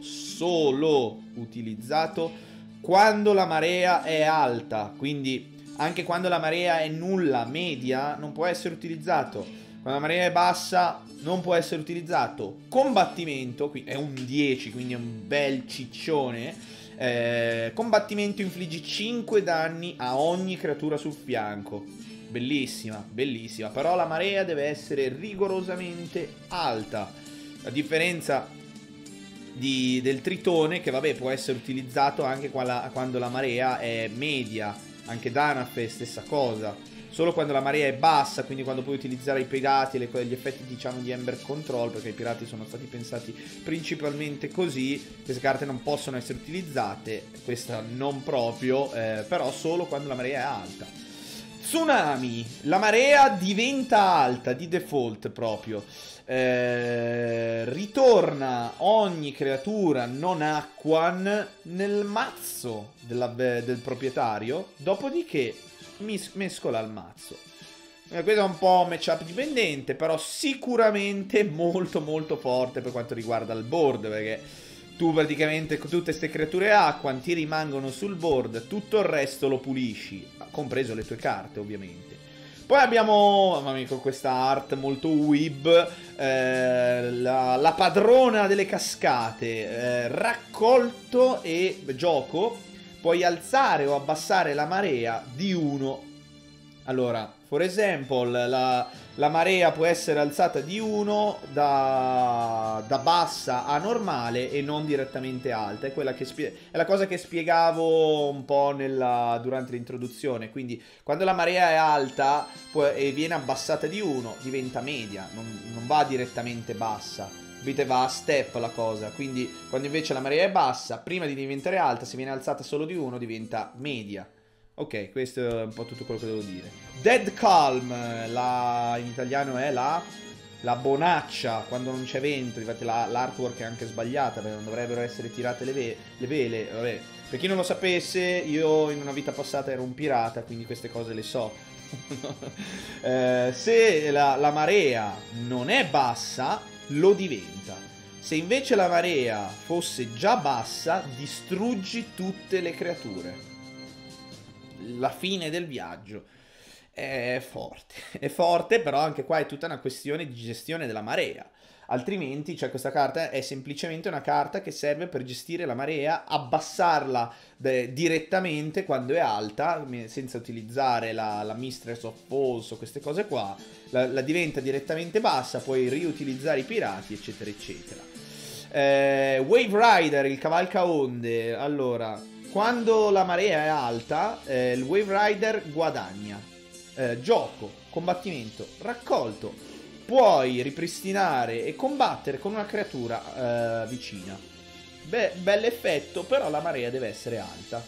quando la marea è alta, quindi anche quando la marea è nulla, media, non può essere utilizzato. Quando la marea è bassa non può essere utilizzato. Combattimento, qui è un 10, quindi è un bel ciccione. Combattimento infliggi 5 danni a ogni creatura sul fianco. Bellissima, bellissima. Però la marea deve essere rigorosamente alta. A differenza del tritone, che vabbè può essere utilizzato anche quando la marea è media. Anche Danafin stessa cosa. Solo quando la marea è bassa, quindi quando puoi utilizzare i pirati e gli effetti, diciamo, di Ember Control, perché i pirati sono stati pensati principalmente così. Queste carte non possono essere utilizzate, questa non proprio, però solo quando la marea è alta. Tsunami, la marea diventa alta di default proprio. Ritorna ogni creatura non Aquan nel mazzo del proprietario, dopodiché mescola al mazzo. Questo è un po' matchup dipendente, però sicuramente molto molto forte per quanto riguarda il board, perché tu praticamente con tutte queste creature Aquan ti rimangono sul board, tutto il resto lo pulisci, compreso le tue carte ovviamente. Poi abbiamo, mamma mia, con questa art molto weeb, la padrona delle cascate, raccolto e gioco, puoi alzare o abbassare la marea di 1. Allora, for example, la marea può essere alzata di 1 da bassa a normale e non direttamente alta. È quella che è la cosa che spiegavo un po' durante l'introduzione. Quindi, quando la marea è alta e viene abbassata di 1, diventa media, non va direttamente bassa. Capite? Va a step la cosa. Quindi, quando invece la marea è bassa, prima di diventare alta, se viene alzata solo di 1, diventa media. Ok, questo è un po' tutto quello che devo dire. Dead Calm, in italiano è la bonaccia, quando non c'è vento. Infatti l'artwork è anche sbagliata, perché non dovrebbero essere tirate le vele. Vabbè. Per chi non lo sapesse, io in una vita passata ero un pirata, quindi queste cose le so. Se la marea non è bassa, lo diventa. Se invece la marea fosse già bassa, distruggi tutte le creature. La fine del viaggio è forte, però anche qua è tutta una questione di gestione della marea. Altrimenti, cioè, questa carta è semplicemente una carta che serve per gestire la marea, abbassarla direttamente quando è alta, senza utilizzare la Mistress of Falls o queste cose qua. La diventa direttamente bassa, puoi riutilizzare i pirati, eccetera, eccetera. Wave Rider, il cavalcaonde. Allora, quando la marea è alta, il Wave Rider guadagna. Gioco, combattimento, raccolto. Puoi ripristinare e combattere con una creatura vicina. Bell'effetto, però la marea deve essere alta.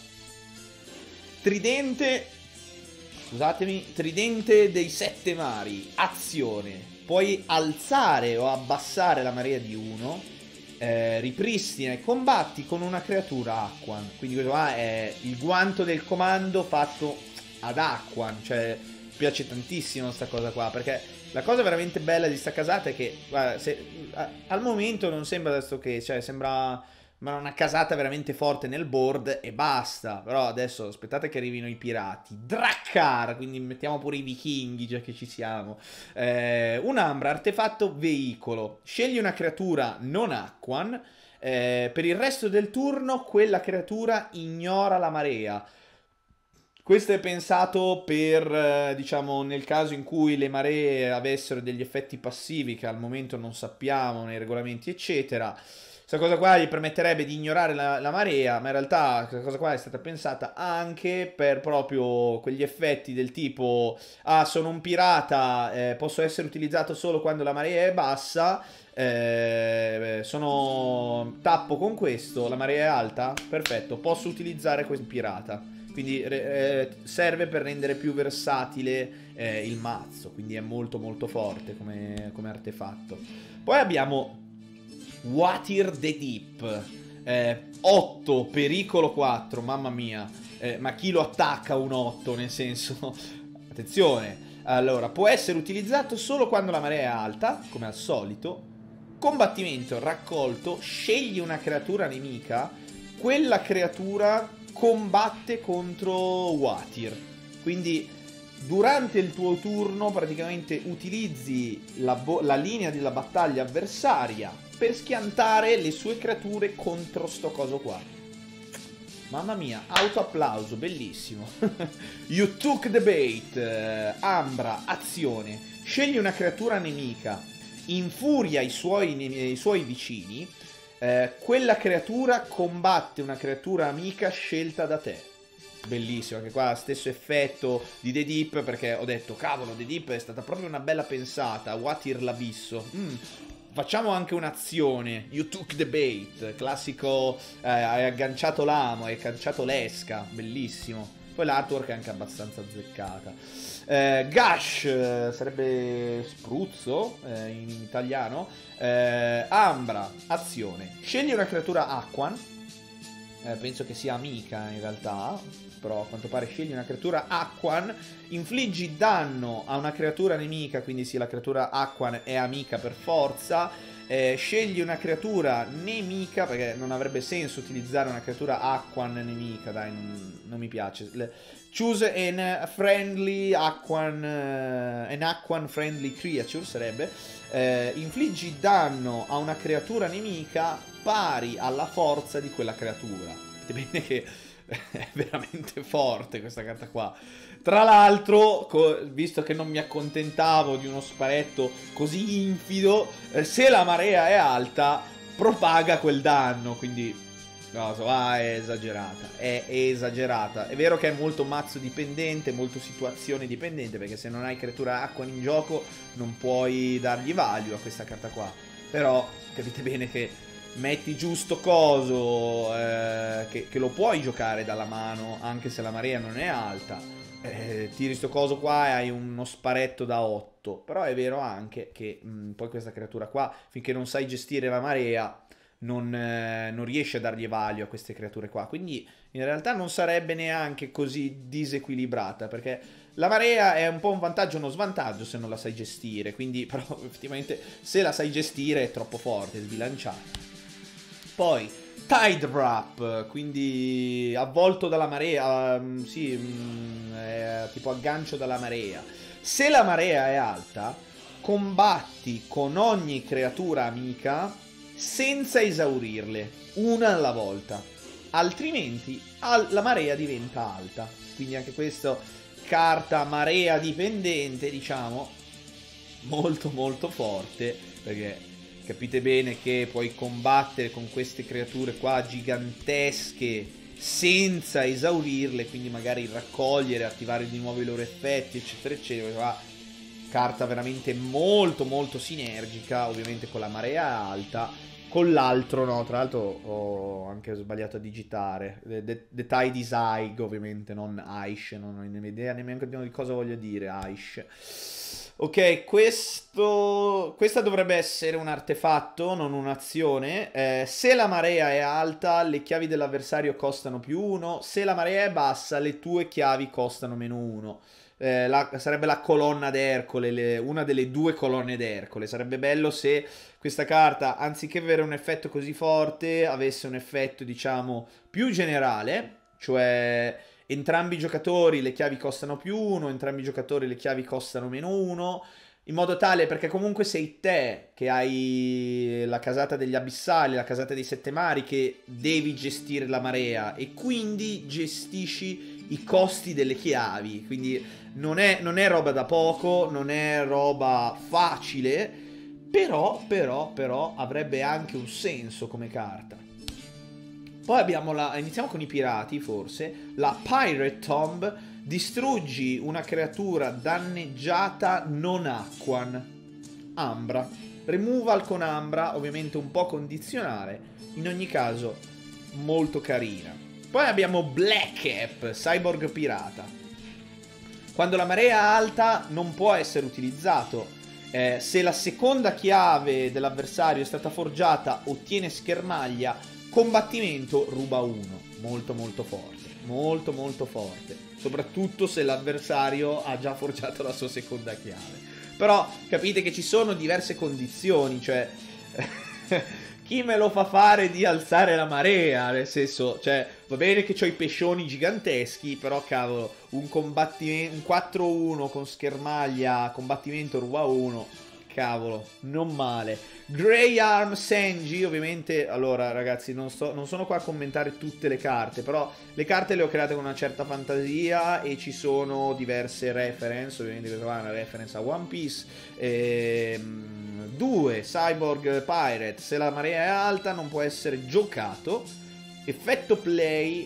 Tridente, scusatemi, tridente dei 7 mari. Azione. Puoi alzare o abbassare la marea di 1. Ripristina e combatti con una creatura Aquan. Quindi questo qua è il guanto del comando fatto ad Aquan. Cioè, mi piace tantissimo sta cosa qua, perché la cosa veramente bella di sta casata è che, guarda, al momento non sembra adesso che, cioè, sembra una casata veramente forte nel board e basta. Però adesso aspettate che arrivino i pirati. Drakkar, quindi mettiamo pure i vichinghi, già che ci siamo. Un'Ambra, artefatto veicolo. Scegli una creatura non Aquan. Per il resto del turno quella creatura ignora la marea. Questo è pensato per, diciamo, nel caso in cui le maree avessero degli effetti passivi che al momento non sappiamo nei regolamenti, eccetera. Questa cosa qua gli permetterebbe di ignorare la marea, ma in realtà questa cosa qua è stata pensata anche per proprio quegli effetti del tipo: ah, sono un pirata, posso essere utilizzato solo quando la marea è bassa, tappo con questo, la marea è alta, perfetto, posso utilizzare questo pirata. Quindi serve per rendere più versatile il mazzo, quindi è molto molto forte come artefatto. Poi abbiamo Watir the Deep, 8, pericolo 4, mamma mia, ma chi lo attacca un 8, nel senso, attenzione. Allora, può essere utilizzato solo quando la marea è alta, come al solito. Combattimento, raccolto, scegli una creatura nemica, quella creatura combatte contro Watir. Quindi durante il tuo turno praticamente utilizzi la linea della battaglia avversaria per schiantare le sue creature contro sto coso qua. Mamma mia, autoapplauso, bellissimo. You took the bait. Ambra, azione. Scegli una creatura nemica, infuria i suoi vicini. Quella creatura combatte una creatura amica scelta da te. Bellissimo, anche qua stesso effetto di The Deep, perché ho detto, cavolo, The Deep è stata proprio una bella pensata. Watir l'abisso. Facciamo anche un'azione. You took the bait. Classico, hai agganciato l'amo, hai agganciato l'esca. Bellissimo. Poi l'artwork è anche abbastanza azzeccata. Gush, sarebbe spruzzo in italiano. Ambra, azione. Scegli una creatura Aquan. Penso che sia amica in realtà, però a quanto pare scegli una creatura Aquan. Infliggi danno a una creatura nemica, quindi sì, la creatura Aquan è amica per forza. scegli una creatura nemica, perché non avrebbe senso utilizzare una creatura Aquan nemica, dai, non mi piace. Choose an friendly Aquan, an Aquan friendly creature sarebbe. Infliggi danno a una creatura nemica pari alla forza di quella creatura. Vedete bene che è veramente forte questa carta qua. Tra l'altro, visto che non mi accontentavo di uno sparetto così infido, se la marea è alta, propaga quel danno, quindi no, è esagerata, è esagerata. È vero che è molto mazzo dipendente, molto situazione dipendente, perché se non hai creatura acqua in gioco non puoi dargli value a questa carta qua. Però capite bene che metti giusto coso, che lo puoi giocare dalla mano anche se la marea non è alta. Tiri sto coso qua e hai uno sparetto da 8. Però è vero anche che poi questa creatura qua, finché non sai gestire la marea, non riesci a dargli value a queste creature qua. Quindi in realtà non sarebbe neanche così disequilibrata, perché la marea è un po' un vantaggio o uno svantaggio se non la sai gestire. Quindi però effettivamente se la sai gestire è troppo forte, sbilanciata. Poi Tide Wrap, quindi avvolto dalla marea, sì, tipo aggancio dalla marea. Se la marea è alta, combatti con ogni creatura amica senza esaurirle, una alla volta. Altrimenti la marea diventa alta. Quindi anche questo, carta marea dipendente, diciamo, molto molto forte, perché capite bene che puoi combattere con queste creature qua gigantesche senza esaurirle, quindi magari raccogliere, attivare di nuovo i loro effetti, eccetera, eccetera. Carta veramente molto molto sinergica, ovviamente con la marea alta. Con l'altro no, tra l'altro ho anche sbagliato a digitare. The Tide is Aig, ovviamente, non Aish, non ho idea nemmeno di cosa voglia dire Aish. Ok, questa dovrebbe essere un artefatto, non un'azione. Se la marea è alta, le chiavi dell'avversario costano +1. Se la marea è bassa, le tue chiavi costano -1. Sarebbe la colonna d'Ercole, una delle due colonne d'Ercole. Sarebbe bello se questa carta, anziché avere un effetto così forte, avesse un effetto, diciamo, più generale, cioè entrambi i giocatori le chiavi costano +1, entrambi i giocatori le chiavi costano -1, in modo tale, perché comunque sei te che hai la casata degli abissali, la casata dei sette mari, che devi gestire la marea e quindi gestisci i costi delle chiavi. Quindi non è roba da poco, non è roba facile, però avrebbe anche un senso come carta. Poi abbiamo iniziamo con i pirati, forse. La Pirate Tomb. Distruggi una creatura danneggiata non Aquan. Ambra. Removal con Ambra, ovviamente un po' condizionale. In ogni caso, molto carina. Poi abbiamo Black Cap, Cyborg Pirata. Quando la marea è alta non può essere utilizzato. Se la seconda chiave dell'avversario è stata forgiata, ottiene schermaglia. Combattimento ruba 1. Molto molto forte. Molto molto forte. Soprattutto se l'avversario ha già forgiato la sua seconda chiave. Però capite che ci sono diverse condizioni. Cioè chi me lo fa fare di alzare la marea? Nel senso, cioè, va bene che ho i pescioni giganteschi, però cavolo, un 4-1 con schermaglia, combattimento ruba 1, cavolo, non male. Grey Arm Senji, ovviamente, allora ragazzi, non sono qua a commentare tutte le carte, però le carte le ho create con una certa fantasia e ci sono diverse reference, ovviamente questa qua è una reference a One Piece. 2, Cyborg Pirate, se la marea è alta non può essere giocato. Effetto play,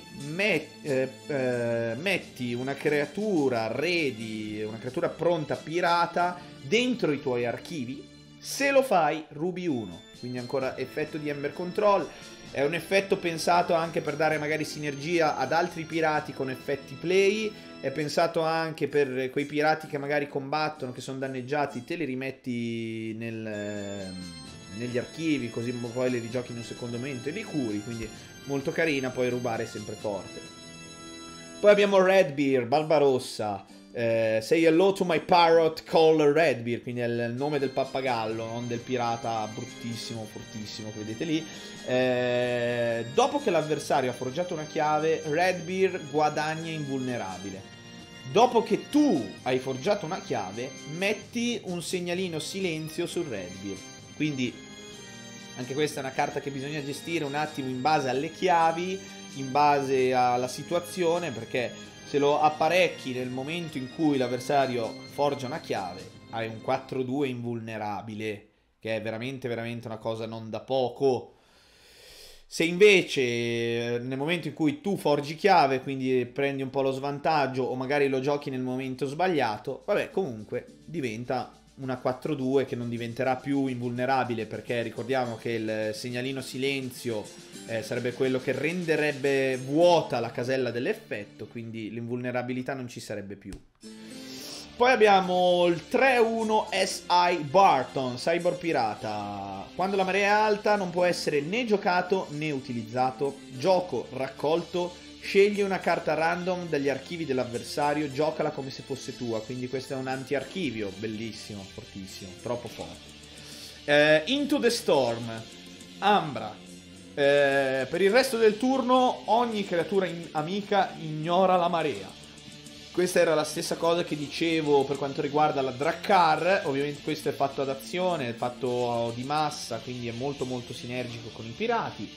metti una creatura ready, una creatura pronta pirata dentro i tuoi archivi. Se lo fai, rubi 1. Quindi ancora effetto di Ember Control. È un effetto pensato anche per dare magari sinergia ad altri pirati con effetti play. È pensato anche per quei pirati che magari combattono, che sono danneggiati, te li rimetti negli archivi, così poi li rigiochi in un secondo momento e li curi. Quindi molto carina, puoi rubare sempre forte. Poi abbiamo Redbeard, Barbarossa. Say hello to my parrot called Redbeard, quindi è il nome del pappagallo, non del pirata bruttissimo, fortissimo che vedete lì. Dopo che l'avversario ha forgiato una chiave, Redbeard guadagna invulnerabile. Dopo che tu hai forgiato una chiave, metti un segnalino silenzio sul Redbeard. Quindi anche questa è una carta che bisogna gestire un attimo in base alle chiavi, in base alla situazione, perché se lo apparecchi nel momento in cui l'avversario forgia una chiave, hai un 4-2 invulnerabile, che è veramente veramente una cosa non da poco. Se invece nel momento in cui tu forgi chiave, quindi prendi un po' lo svantaggio o magari lo giochi nel momento sbagliato, vabbè, comunque diventa una 4-2 che non diventerà più invulnerabile, perché ricordiamo che il segnalino silenzio sarebbe quello che renderebbe vuota la casella dell'effetto, quindi l'invulnerabilità non ci sarebbe più. Poi abbiamo il 3-1 S.I. Barton, Cyborg Pirata. Quando la marea è alta non può essere né giocato né utilizzato. Gioco raccolto. Scegli una carta random dagli archivi dell'avversario, giocala come se fosse tua. Quindi questo è un anti-archivio, bellissimo, fortissimo, troppo forte. Into the Storm, Ambra. Per il resto del turno ogni creatura amica ignora la marea. Questa era la stessa cosa che dicevo per quanto riguarda la Drakkar. Ovviamente questo è fatto ad azione, è fatto di massa, quindi è molto molto sinergico con i pirati.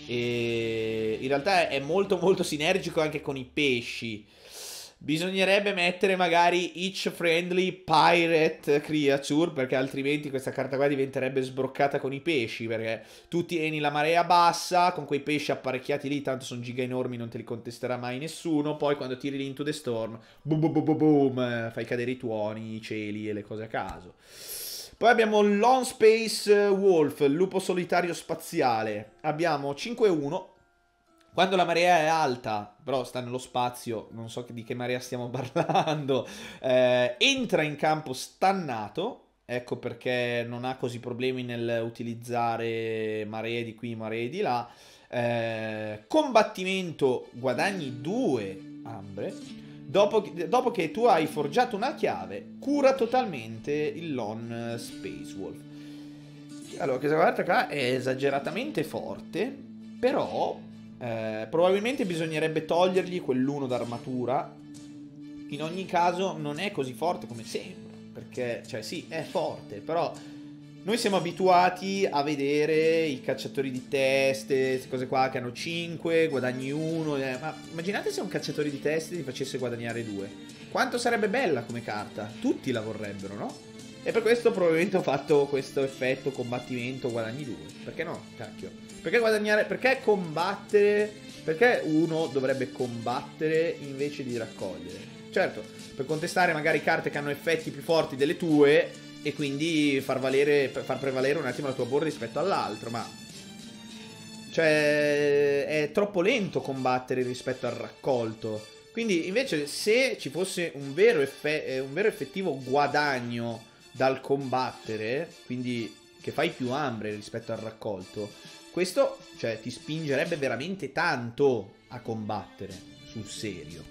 E in realtà è molto molto sinergico anche con i pesci. Bisognerebbe mettere magari each friendly pirate creature, perché altrimenti questa carta qua diventerebbe sbroccata con i pesci, perché tu tieni la marea bassa con quei pesci apparecchiati lì, tanto sono giga enormi, non te li contesterà mai nessuno. Poi quando tiri l'Into the Storm, boom boom boom boom boom, fai cadere i tuoni, i cieli e le cose a caso. Poi abbiamo Long Space Wolf, il lupo solitario spaziale. Abbiamo 5-1. Quando la marea è alta, però sta nello spazio, non so di che marea stiamo parlando, entra in campo stannato, ecco perché non ha così problemi nel utilizzare maree di qui, maree di là. Combattimento, guadagni 2 ambre. Dopo che tu hai forgiato una chiave, cura totalmente il Lone Space Wolf. Allora, questa carta qua è esageratamente forte, però probabilmente bisognerebbe togliergli quell'1 d'armatura. In ogni caso non è così forte come sembra, perché, cioè sì, è forte, però noi siamo abituati a vedere i cacciatori di teste, queste cose qua che hanno 5, guadagni 1, ma immaginate se un cacciatore di teste ti facesse guadagnare 2. Quanto sarebbe bella come carta? Tutti la vorrebbero, no? E per questo probabilmente ho fatto questo effetto combattimento guadagni 2. Perché no? Cacchio. Perché guadagnare? Perché combattere? Perché uno dovrebbe combattere invece di raccogliere? Certo, per contestare magari carte che hanno effetti più forti delle tue e quindi far prevalere un attimo la tua board rispetto all'altro, ma cioè è troppo lento combattere rispetto al raccolto. Quindi invece se ci fosse un vero effettivo guadagno dal combattere, quindi che fai più ambre rispetto al raccolto, questo, cioè, ti spingerebbe veramente tanto a combattere sul serio.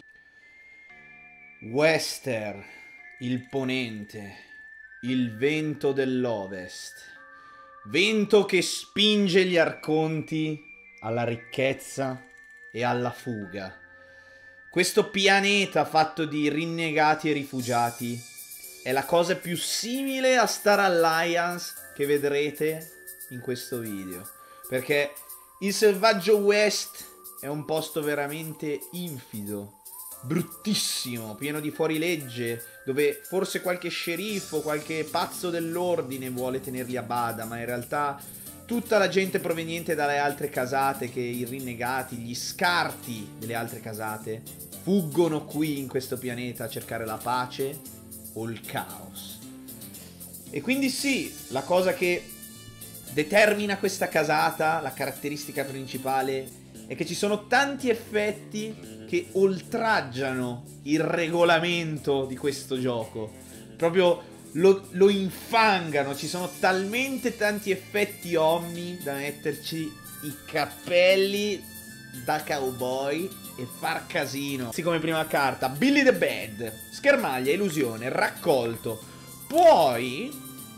Wester, il ponente, il vento dell'ovest, vento che spinge gli arconti alla ricchezza e alla fuga. Questo pianeta fatto di rinnegati e rifugiati è la cosa più simile a Star Alliance che vedrete in questo video, perché il selvaggio West è un posto veramente infido, bruttissimo, pieno di fuorilegge, dove forse qualche sceriffo, qualche pazzo dell'ordine vuole tenerli a bada, ma in realtà tutta la gente proveniente dalle altre casate, che i rinnegati, gli scarti delle altre casate, fuggono qui in questo pianeta a cercare la pace o il caos. E quindi sì, la cosa che determina questa casata, la caratteristica principale, è che ci sono tanti effetti che oltraggiano il regolamento di questo gioco. Proprio lo infangano, ci sono talmente tanti effetti omni da metterci i cappelli da cowboy e far casino. Sì, come prima carta, Billy the Bad, schermaglia, illusione, raccolto. Puoi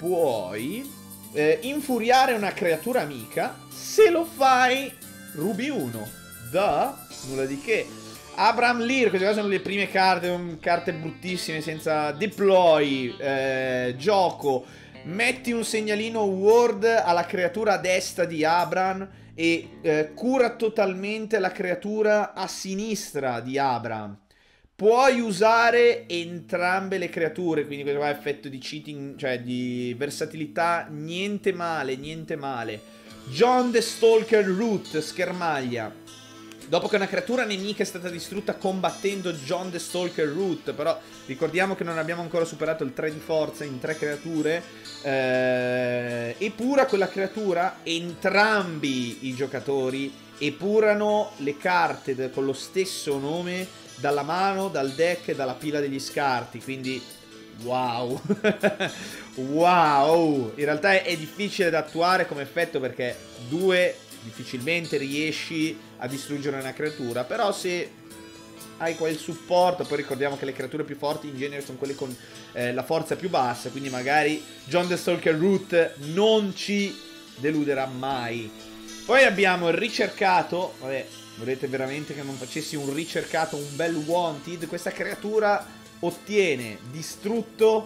infuriare una creatura amica. Se lo fai, rubi 1. Nulla di che. Abraham Lear, queste qua sono le prime carte, carte bruttissime senza deploy, gioco. Metti un segnalino ward alla creatura a destra di Abraham e cura totalmente la creatura a sinistra di Abraham. Puoi usare entrambe le creature, quindi questo qua è effetto di cheating, cioè di versatilità, niente male, niente male. John the Stalker Root, schermaglia. Dopo che una creatura nemica è stata distrutta combattendo John the Stalker Root, però ricordiamo che non abbiamo ancora superato il 3 di forza in 3 creature, epura quella creatura, entrambi i giocatori epurano le carte con lo stesso nome dalla mano, dal deck e dalla pila degli scarti, quindi wow. Wow, in realtà è difficile da attuare come effetto perché difficilmente riesci a distruggere una creatura, però se hai quel supporto, poi ricordiamo che le creature più forti in genere sono quelle con la forza più bassa, quindi magari John the Stalker Root non ci deluderà mai. Poi abbiamo il ricercato, vabbè, volete veramente che non facessi un ricercato, un bel wanted? Questa creatura ottiene distrutto,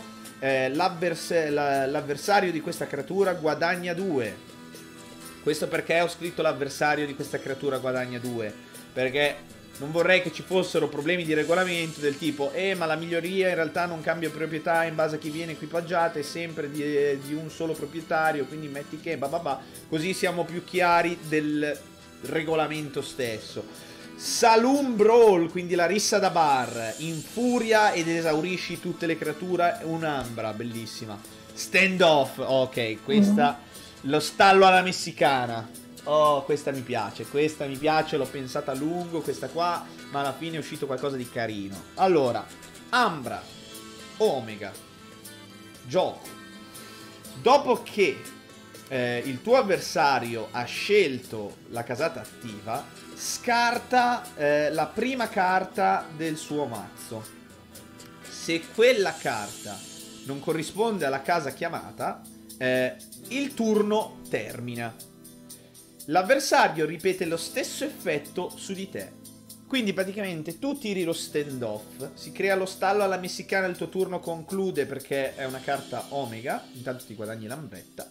l'avversario di questa creatura guadagna 2. Questo perché ho scritto l'avversario di questa creatura guadagna 2, perché non vorrei che ci fossero problemi di regolamento del tipo ma la miglioria in realtà non cambia proprietà in base a chi viene equipaggiata, è sempre di un solo proprietario, quindi metti che così siamo più chiari del regolamento stesso. Saloon Brawl, quindi la rissa da bar, infuria ed esaurisci tutte le creature, un'ambra, bellissima. Standoff, ok, questa... Lo stallo alla messicana. Oh, questa mi piace, l'ho pensata a lungo, questa qua, ma alla fine è uscito qualcosa di carino. Allora, Ambra, Omega, gioco. Dopo che il tuo avversario ha scelto la casata attiva, scarta la prima carta del suo mazzo. Se quella carta non corrisponde alla casa chiamata, il turno termina. L'avversario ripete lo stesso effetto su di te. Quindi praticamente tu tiri lo standoff, si crea lo stallo alla messicana, il tuo turno conclude perché è una carta Omega, intanto ti guadagni l'ambretta.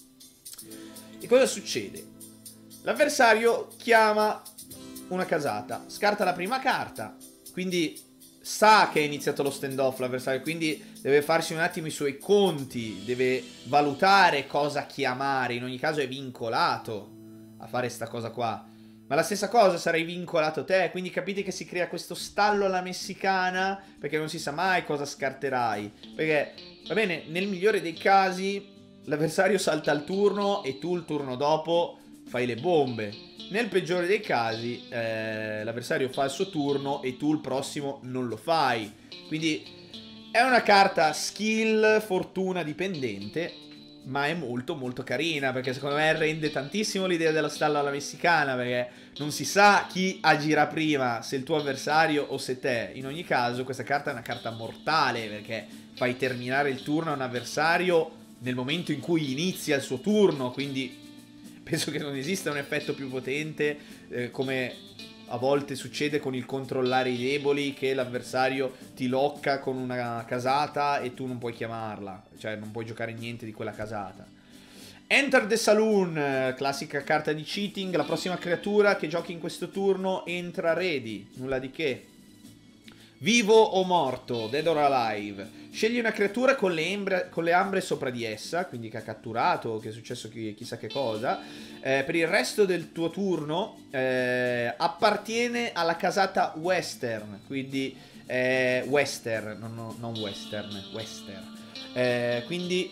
E cosa succede? L'avversario chiama una casata, scarta la prima carta, quindi sa che è iniziato lo standoff l'avversario, quindi deve farsi un attimo i suoi conti, deve valutare cosa chiamare, in ogni caso è vincolato a fare sta cosa qua. Ma la stessa cosa sarai vincolato te, quindi capite che si crea questo stallo alla messicana, perché non si sa mai cosa scarterai. Perché, va bene, nel migliore dei casi l'avversario salta il turno e tu il turno dopo fai le bombe. Nel peggiore dei casi l'avversario fa il suo turno e tu il prossimo non lo fai. Quindi è una carta skill, fortuna dipendente, ma è molto molto carina, perché secondo me rende tantissimo l'idea dello stallo alla messicana, perché non si sa chi agirà prima, se il tuo avversario o se te. In ogni caso questa carta è una carta mortale, perché fai terminare il turno a un avversario nel momento in cui inizia il suo turno, quindi penso che non esista un effetto più potente, come a volte succede con il controllare i deboli, che l'avversario ti locca con una casata e tu non puoi chiamarla, cioè non puoi giocare niente di quella casata. Enter the Saloon, classica carta di cheating, la prossima creatura che giochi in questo turno entra ready, nulla di che. Vivo o morto, dead or alive. Scegli una creatura con le ambre sopra di essa, quindi che ha catturato o che è successo chissà che cosa. Per il resto del tuo turno appartiene alla casata western, quindi western, non western, western. Quindi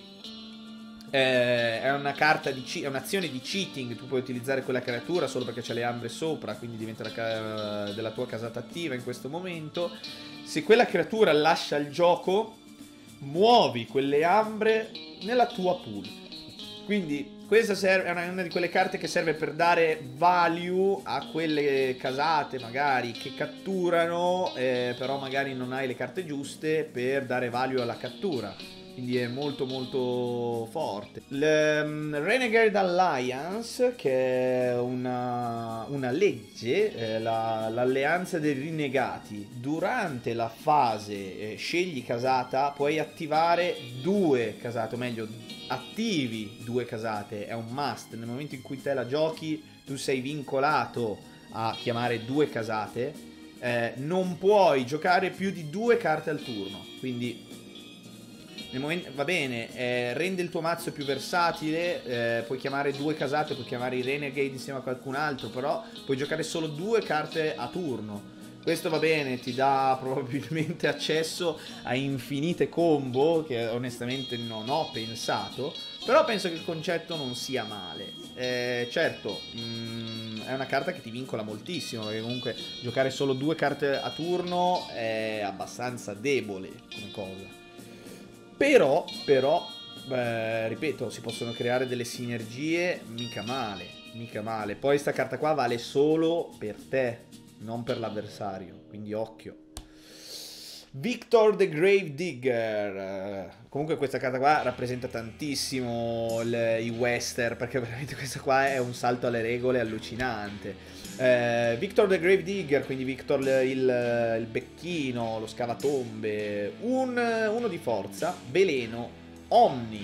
è una carta è un'azione di cheating. Tu puoi utilizzare quella creatura solo perché c'è le ambre sopra, quindi diventa della tua casata attiva in questo momento. Se quella creatura lascia il gioco, muovi quelle ambre nella tua pool. Quindi Questa è una di quelle carte che serve per dare value a quelle casate magari che catturano, però magari non hai le carte giuste per dare value alla cattura. Quindi è molto molto forte. Renegade Alliance, che è una legge, l'alleanza dei rinnegati. Durante la fase scegli casata, puoi attivare 2 casate, o meglio attivi 2 casate, è un must. Nel momento in cui te la giochi tu sei vincolato a chiamare 2 casate, non puoi giocare più di 2 carte al turno, quindi nel momento, va bene, rende il tuo mazzo più versatile, puoi chiamare 2 casate, puoi chiamare i Renegade insieme a qualcun altro, però puoi giocare solo 2 carte a turno. Questo va bene, ti dà probabilmente accesso a infinite combo, che onestamente non ho pensato, però penso che il concetto non sia male. Certo, è una carta che ti vincola moltissimo, perché comunque giocare solo 2 carte a turno è abbastanza debole come cosa. Però, ripeto, si possono creare delle sinergie mica male, mica male. Poi sta carta qua vale solo per te, non per l'avversario, quindi occhio. Victor the Grave Digger. Comunque questa carta qua rappresenta tantissimo i western, perché veramente questa qua è un salto alle regole allucinante. Victor the Grave Digger, quindi Victor il becchino, lo scavatombe, uno di forza, veleno, omni.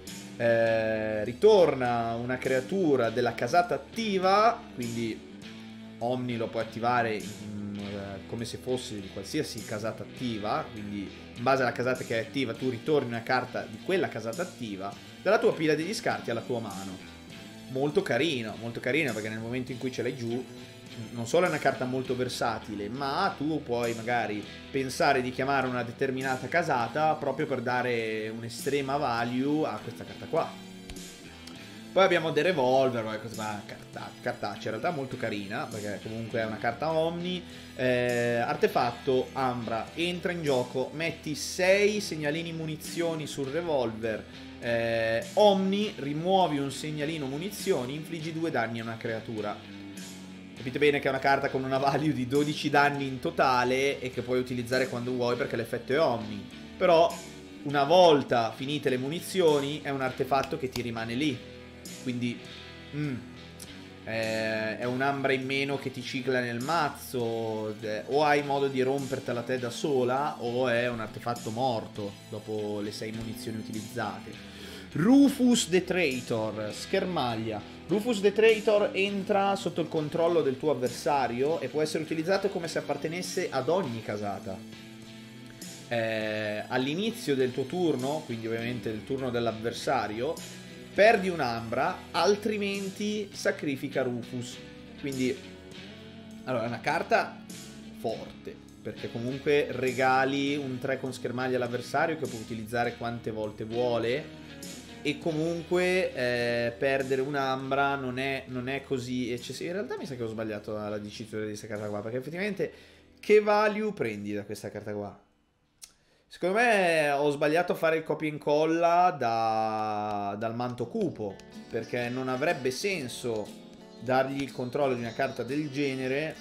Ritorna una creatura della casata attiva, quindi omni lo puoi attivare come se fosse di qualsiasi casata attiva, quindi in base alla casata che è attiva tu ritorni una carta di quella casata attiva dalla tua pila degli scarti alla tua mano. Molto carino perché nel momento in cui ce l'hai giù non solo è una carta molto versatile, ma tu puoi magari pensare di chiamare una determinata casata proprio per dare un'estrema value a questa carta qua. Poi abbiamo The Revolver, questa cartaccia in realtà molto carina, perché comunque è una carta omni. Artefatto Ambra, entra in gioco, metti 6 segnalini munizioni sul revolver. Omni, rimuovi un segnalino munizioni, infliggi 2 danni a una creatura. Capite bene che è una carta con una value di 12 danni in totale e che puoi utilizzare quando vuoi perché l'effetto è omni. Però una volta finite le munizioni è un artefatto che ti rimane lì. Quindi è un'ambra in meno che ti cicla nel mazzo, o hai modo di rompertela te da sola o è un artefatto morto dopo le 6 munizioni utilizzate. Rufus the Traitor, schermaglia. Rufus the Traitor entra sotto il controllo del tuo avversario e può essere utilizzato come se appartenesse ad ogni casata. All'inizio del tuo turno, quindi ovviamente del turno dell'avversario, perdi un'ambra, altrimenti sacrifica Rufus. Quindi, allora, è una carta forte, perché comunque regali un 3 con schermaglia all'avversario che può utilizzare quante volte vuole. E comunque perdere un'ambra non è così eccessivo. In realtà mi sa che ho sbagliato la dicitura di questa carta qua, perché effettivamente che value prendi da questa carta qua? Secondo me ho sbagliato a fare il copia e incolla dal manto cupo, perché non avrebbe senso dargli il controllo di una carta del genere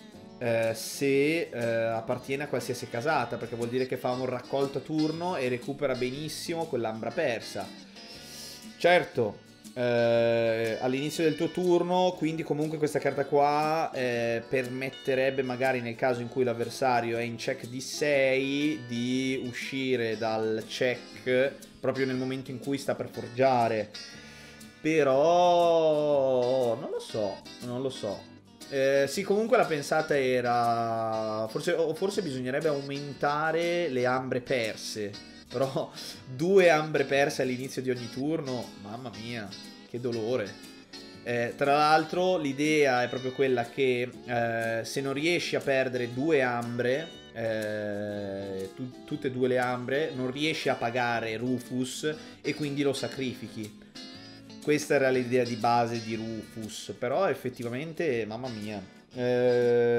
se appartiene a qualsiasi casata, perché vuol dire che fa un raccolto a turno e recupera benissimo quell'ambra persa. Certo, all'inizio del tuo turno, quindi comunque questa carta qua permetterebbe magari nel caso in cui l'avversario è in check di 6 di uscire dal check proprio nel momento in cui sta per forgiare. Però non lo so. Sì, comunque la pensata era forse bisognerebbe aumentare le ambre perse. Però 2 ambre perse all'inizio di ogni turno, mamma mia, che dolore. Tra l'altro l'idea è proprio quella che se non riesci a perdere 2 ambre, tutte e 2 le ambre, non riesci a pagare Rufus e quindi lo sacrifichi. Questa era l'idea di base di Rufus, però effettivamente, mamma mia,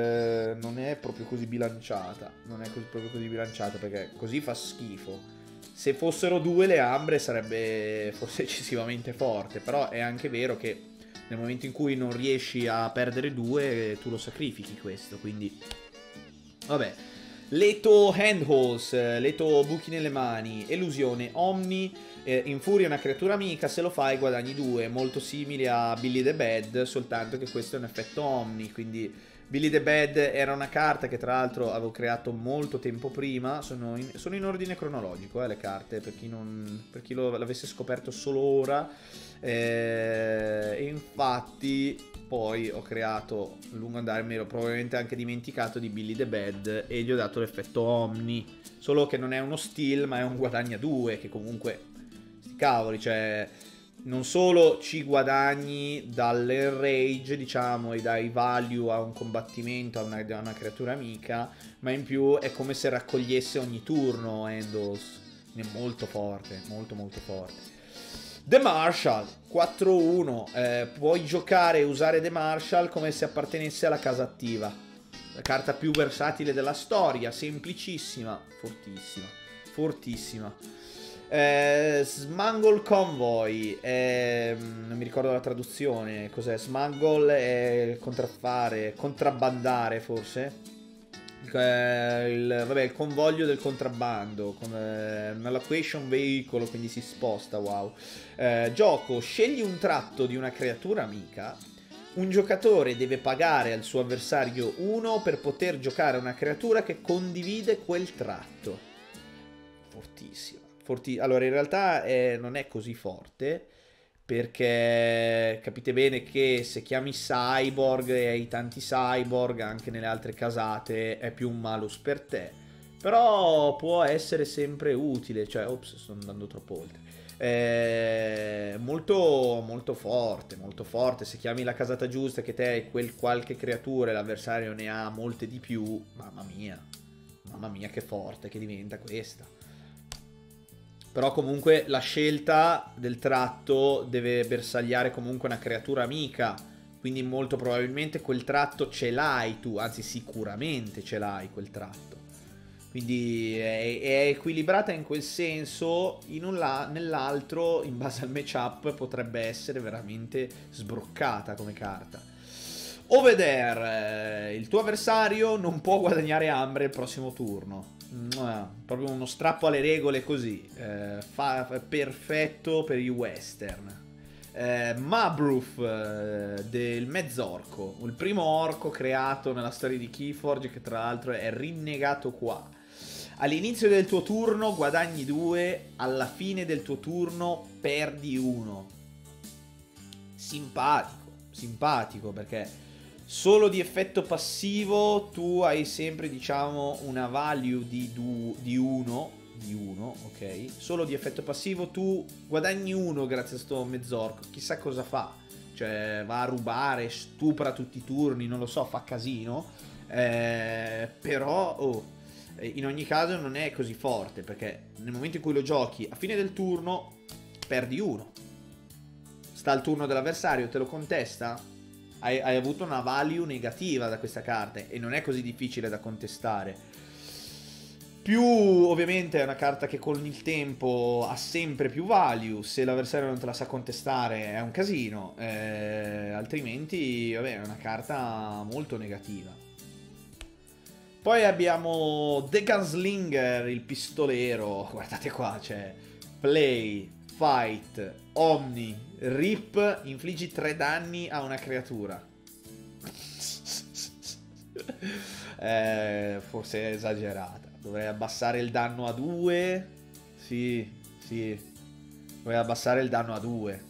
non è proprio così bilanciata. Non è proprio così bilanciata, perché così fa schifo. Se fossero 2 le Ambre sarebbe forse eccessivamente forte, però è anche vero che nel momento in cui non riesci a perdere 2 tu lo sacrifichi questo, quindi vabbè. Leto Handholds, Leto buchi nelle mani, Elusione, Omni, infuria una creatura amica, se lo fai guadagni 2, molto simile a Billy the Bad, soltanto che questo è un effetto Omni, quindi Billy the Bad era una carta che tra l'altro avevo creato molto tempo prima, sono in ordine cronologico le carte, per chi l'avesse scoperto solo ora, e infatti poi ho creato a lungo andare, mi ero probabilmente anche dimenticato di Billy the Bad e gli ho dato l'effetto Omni, solo che non è uno steal ma è un guadagna 2, che comunque, sti cavoli, cioè non solo ci guadagni dall'enrage, diciamo, e dai value a un combattimento, a una creatura amica, ma in più è come se raccogliesse ogni turno Handles. È molto forte, molto molto forte. The Marshal 4-1, puoi giocare e usare The Marshal come se appartenesse alla casa attiva. La carta più versatile della storia, semplicissima, fortissima, fortissima. Smuggle Convoy, non mi ricordo la traduzione, cos'è? Smuggle è contraffare, contrabbandare forse. Il convoglio del contrabbando con un allocation veicolo, quindi si sposta, wow. Gioco, scegli un tratto di una creatura amica. Un giocatore deve pagare al suo avversario 1 per poter giocare una creatura che condivide quel tratto. Fortissimo. Allora, in realtà non è così forte, perché capite bene che se chiami Cyborg e hai tanti Cyborg anche nelle altre casate è più un malus per te, però può essere sempre utile, cioè, ops, sto andando troppo oltre. Molto molto forte, se chiami la casata giusta che te hai quel qualche creatura e l'avversario ne ha molte di più, mamma mia che forte che diventa questa. Però comunque la scelta del tratto deve bersagliare comunque una creatura amica, quindi molto probabilmente quel tratto ce l'hai tu, anzi sicuramente ce l'hai quel tratto. Quindi è equilibrata in quel senso, nell'altro, in base al matchup, potrebbe essere veramente sbroccata come carta. Over there, il tuo avversario non può guadagnare Ambre il prossimo turno. Proprio uno strappo alle regole così, perfetto per i western. Mabruf, del mezzorco, il primo orco creato nella storia di Keyforge, che tra l'altro è rinnegato qua. All'inizio del tuo turno guadagni 2, alla fine del tuo turno perdi 1. Simpatico, perché solo di effetto passivo tu hai sempre, diciamo, una value di 1, ok? Solo di effetto passivo tu guadagni 1 grazie a sto mezzorco. Chissà cosa fa. Cioè va a rubare, stupra tutti i turni, non lo so, fa casino. Però in ogni caso non è così forte, perché nel momento in cui lo giochi a fine del turno perdi 1. Sta al turno dell'avversario, te lo contesta, hai avuto una value negativa da questa carta e non è così difficile da contestare. Più ovviamente è una carta che con il tempo ha sempre più value, se l'avversario non te la sa contestare è un casino, altrimenti vabbè, è una carta molto negativa. Poi abbiamo The Gunslinger, il pistolero, guardate qua, c'è Play, Fight, Omni, Rip, infliggi 3 danni a una creatura. Forse è esagerata. Dovrei abbassare il danno a 2. Sì. Dovrei abbassare il danno a 2.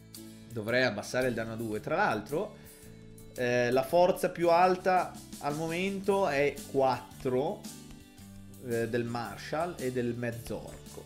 Tra l'altro, la forza più alta al momento è 4 del Marshal e del mezzorco.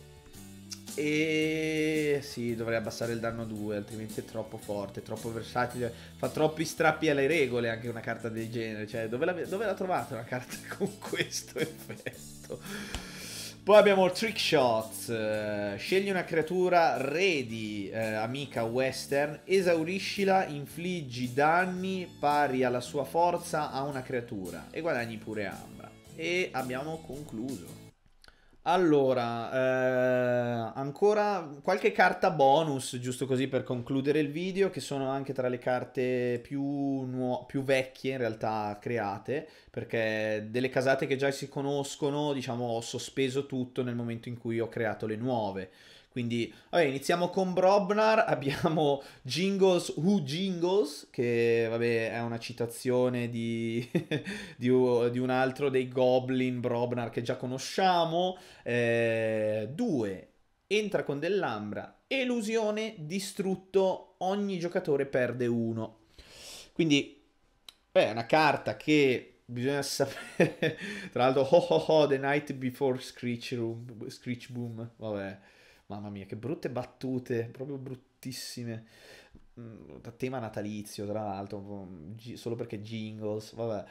E sì, dovrei abbassare il danno a 2, altrimenti è troppo forte, troppo versatile, fa troppi strappi alle regole anche una carta del genere. Cioè, dove la trovate una carta con questo effetto? Poi abbiamo Trick Shots, scegli una creatura ready, amica western, esauriscila, infliggi danni pari alla sua forza a una creatura e guadagni pure Ambra. E abbiamo concluso. Allora, ancora qualche carta bonus, giusto così per concludere il video, che sono anche tra le carte più vecchie in realtà create, perché delle casate che già si conoscono, diciamo, ho sospeso tutto nel momento in cui ho creato le nuove. Quindi, vabbè, iniziamo con Brobnar, abbiamo Jingles Who Jingles, che vabbè è una citazione di un altro dei Goblin Brobnar che già conosciamo. 2. Entra con dell'ambra. Elusione, distrutto, ogni giocatore perde 1. Quindi è una carta che bisogna sapere. Tra l'altro, The Night Before Screech Boom. Vabbè, mamma mia, che brutte battute, proprio bruttissime. Tema natalizio, tra l'altro, solo perché jingles, vabbè.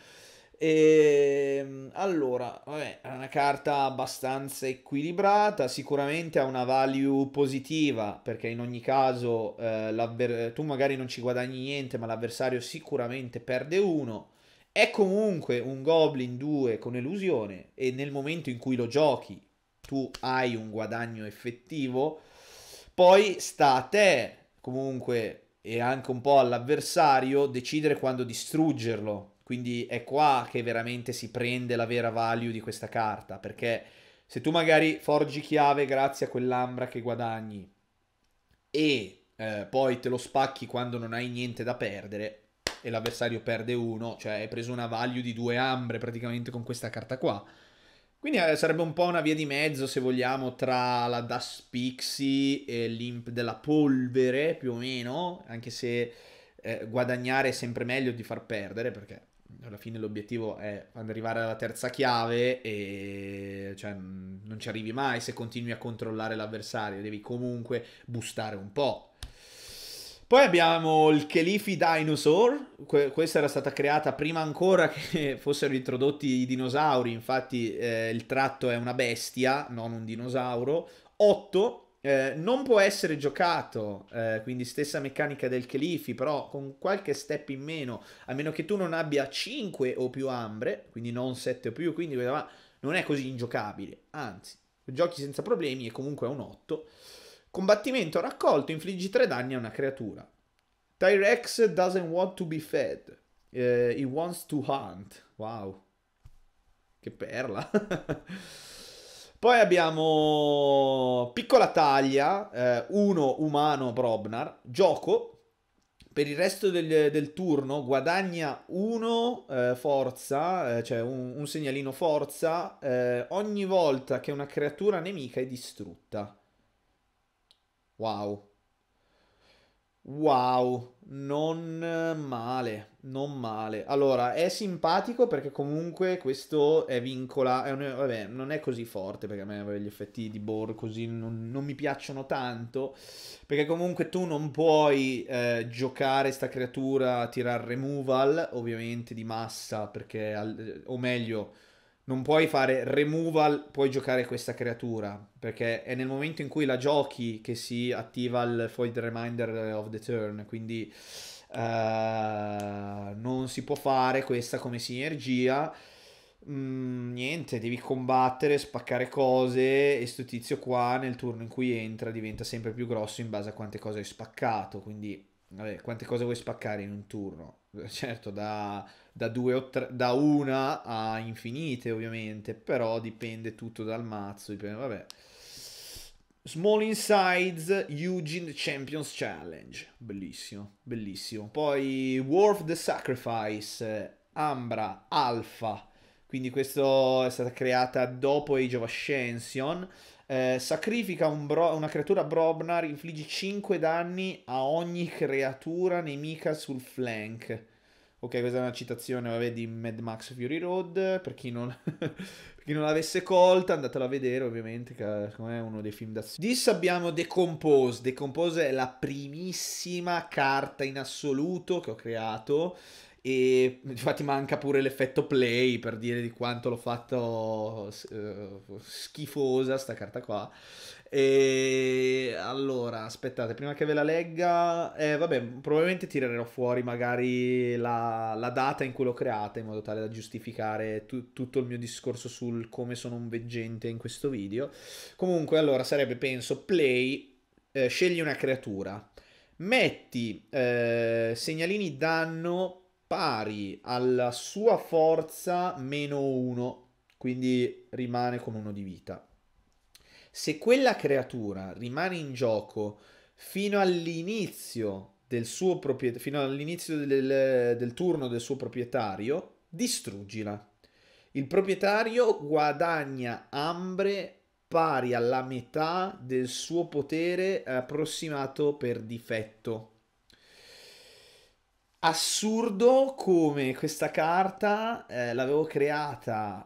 Allora, vabbè, è una carta abbastanza equilibrata, sicuramente ha una value positiva, perché in ogni caso tu magari non ci guadagni niente, ma l'avversario sicuramente perde 1. È comunque un Goblin 2 con elusione e nel momento in cui lo giochi tu hai un guadagno effettivo. Poi sta a te comunque e anche un po' all'avversario decidere quando distruggerlo. Quindi è qua che veramente si prende la vera value di questa carta, perché se tu magari forgi chiave grazie a quell'ambra che guadagni e poi te lo spacchi quando non hai niente da perdere e l'avversario perde 1, cioè hai preso una value di 2 ambre praticamente con questa carta qua. Quindi sarebbe un po' una via di mezzo, se vogliamo, tra la Dust Pixie e l'Imp della Polvere, più o meno, anche se guadagnare è sempre meglio di far perdere, perché alla fine l'obiettivo è arrivare alla terza chiave e cioè, non ci arrivi mai se continui a controllare l'avversario, devi comunque boostare un po'. Poi abbiamo il Kelifi Dinosaur, questa era stata creata prima ancora che fossero introdotti i dinosauri, infatti il tratto è una bestia, non un dinosauro. 8, non può essere giocato, quindi stessa meccanica del Kelifi, però con qualche step in meno, a meno che tu non abbia 5 o più ambre, quindi non 7 o più, quindi non è così ingiocabile, anzi, giochi senza problemi e comunque è un 8. Combattimento raccolto, infliggi 3 danni a una creatura. Tyrex doesn't want to be fed. He wants to hunt. Wow. Che perla. Poi abbiamo piccola taglia, 1 umano Brobnar. Gioco. Per il resto del turno guadagna 1 forza, cioè un segnalino forza, ogni volta che una creatura nemica è distrutta. Wow. Wow, non male, non male. Allora, è simpatico perché comunque questo è vincola, vabbè, non è così forte perché a me vabbè, gli effetti di board così non mi piacciono tanto, perché comunque tu non puoi giocare sta creatura, tirare removal, ovviamente di massa, perché, o meglio, non puoi fare removal, puoi giocare questa creatura, perché è nel momento in cui la giochi che si attiva il Void Reminder of the Turn, quindi non si può fare questa come sinergia. Niente, devi combattere, spaccare cose e sto tizio qua nel turno in cui entra diventa sempre più grosso in base a quante cose hai spaccato, quindi vabbè, quante cose vuoi spaccare in un turno? Certo, da due o tre, da una a infinite ovviamente, però dipende tutto dal mazzo, dipende, vabbè. Small in size, Eugene Champions Challenge, bellissimo, bellissimo. Poi Worth the Sacrifice, Ambra, Alpha, quindi questo è stata creata dopo Age of Ascension. Sacrifica una creatura Brobnar, infliggi 5 danni a ogni creatura nemica sul flank. Ok, questa è una citazione, vabbè, di Mad Max Fury Road, per chi non, per chi non l'avesse colta, andatela a vedere, ovviamente, che secondo me è uno dei film d'azione. Dis abbiamo Decompose. Decompose è la primissima carta in assoluto che ho creato, e infatti manca pure l'effetto play per dire di quanto l'ho fatto schifosa sta carta qua. E allora, aspettate, prima che ve la legga, vabbè, probabilmente tirerò fuori magari la data in cui l'ho creata in modo tale da giustificare tutto il mio discorso sul come sono un veggente in questo video. Comunque, allora sarebbe, penso, play, scegli una creatura, metti segnalini danno pari alla sua forza meno 1, quindi rimane con 1 di vita. Se quella creatura rimane in gioco fino all'inizio fino all'inizio del turno del suo proprietario, distruggila. Il proprietario guadagna ambre pari alla metà del suo potere approssimato per difetto. Assurdo come questa carta l'avevo creata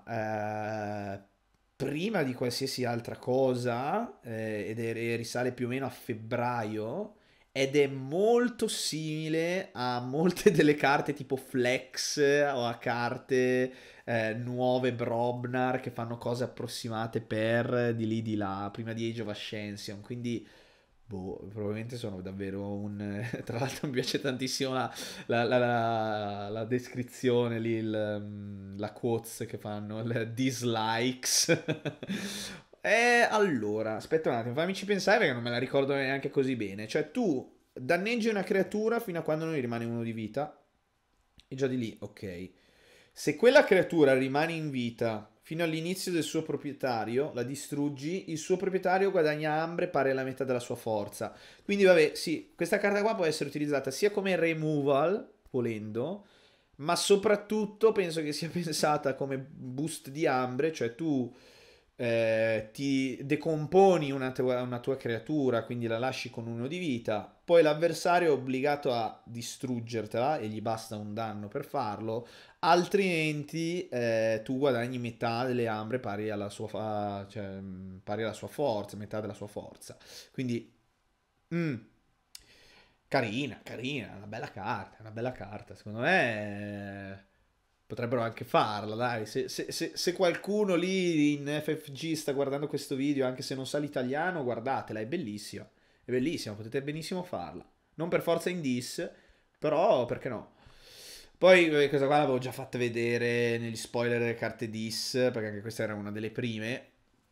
prima di qualsiasi altra cosa risale più o meno a febbraio ed è molto simile a molte delle carte tipo Flex o a carte nuove Brobnar che fanno cose approssimate per di lì di là prima di Age of Ascension, quindi boh, probabilmente sono davvero un... Tra l'altro mi piace tantissimo la descrizione lì, la quotes che fanno, il dislikes. E allora, aspetta un attimo, fammici pensare perché non me la ricordo neanche così bene. Cioè tu danneggi una creatura fino a quando non gli rimane uno di vita. E già di lì, ok. Se quella creatura rimane in vita fino all'inizio del suo proprietario, la distruggi, il suo proprietario guadagna ambre pari alla metà della sua forza. Quindi vabbè, sì, questa carta qua può essere utilizzata sia come removal, volendo, ma soprattutto penso che sia pensata come boost di ambre, cioè tu ti decomponi una tua creatura, quindi la lasci con 1 di vita, poi l'avversario è obbligato a distruggertela e gli basta un danno per farlo, altrimenti tu guadagni metà delle ambre pari alla cioè, pari alla sua forza, metà della sua forza. Quindi, mm, carina, carina, una bella carta. Secondo me potrebbero anche farla, dai. Se qualcuno lì in FFG sta guardando questo video, anche se non sa l'italiano, guardatela, è bellissima. È bellissima, potete benissimo farla. Non per forza in dis, però perché no? Poi questa qua l'avevo già fatta vedere negli spoiler delle carte dis, perché anche questa era una delle prime.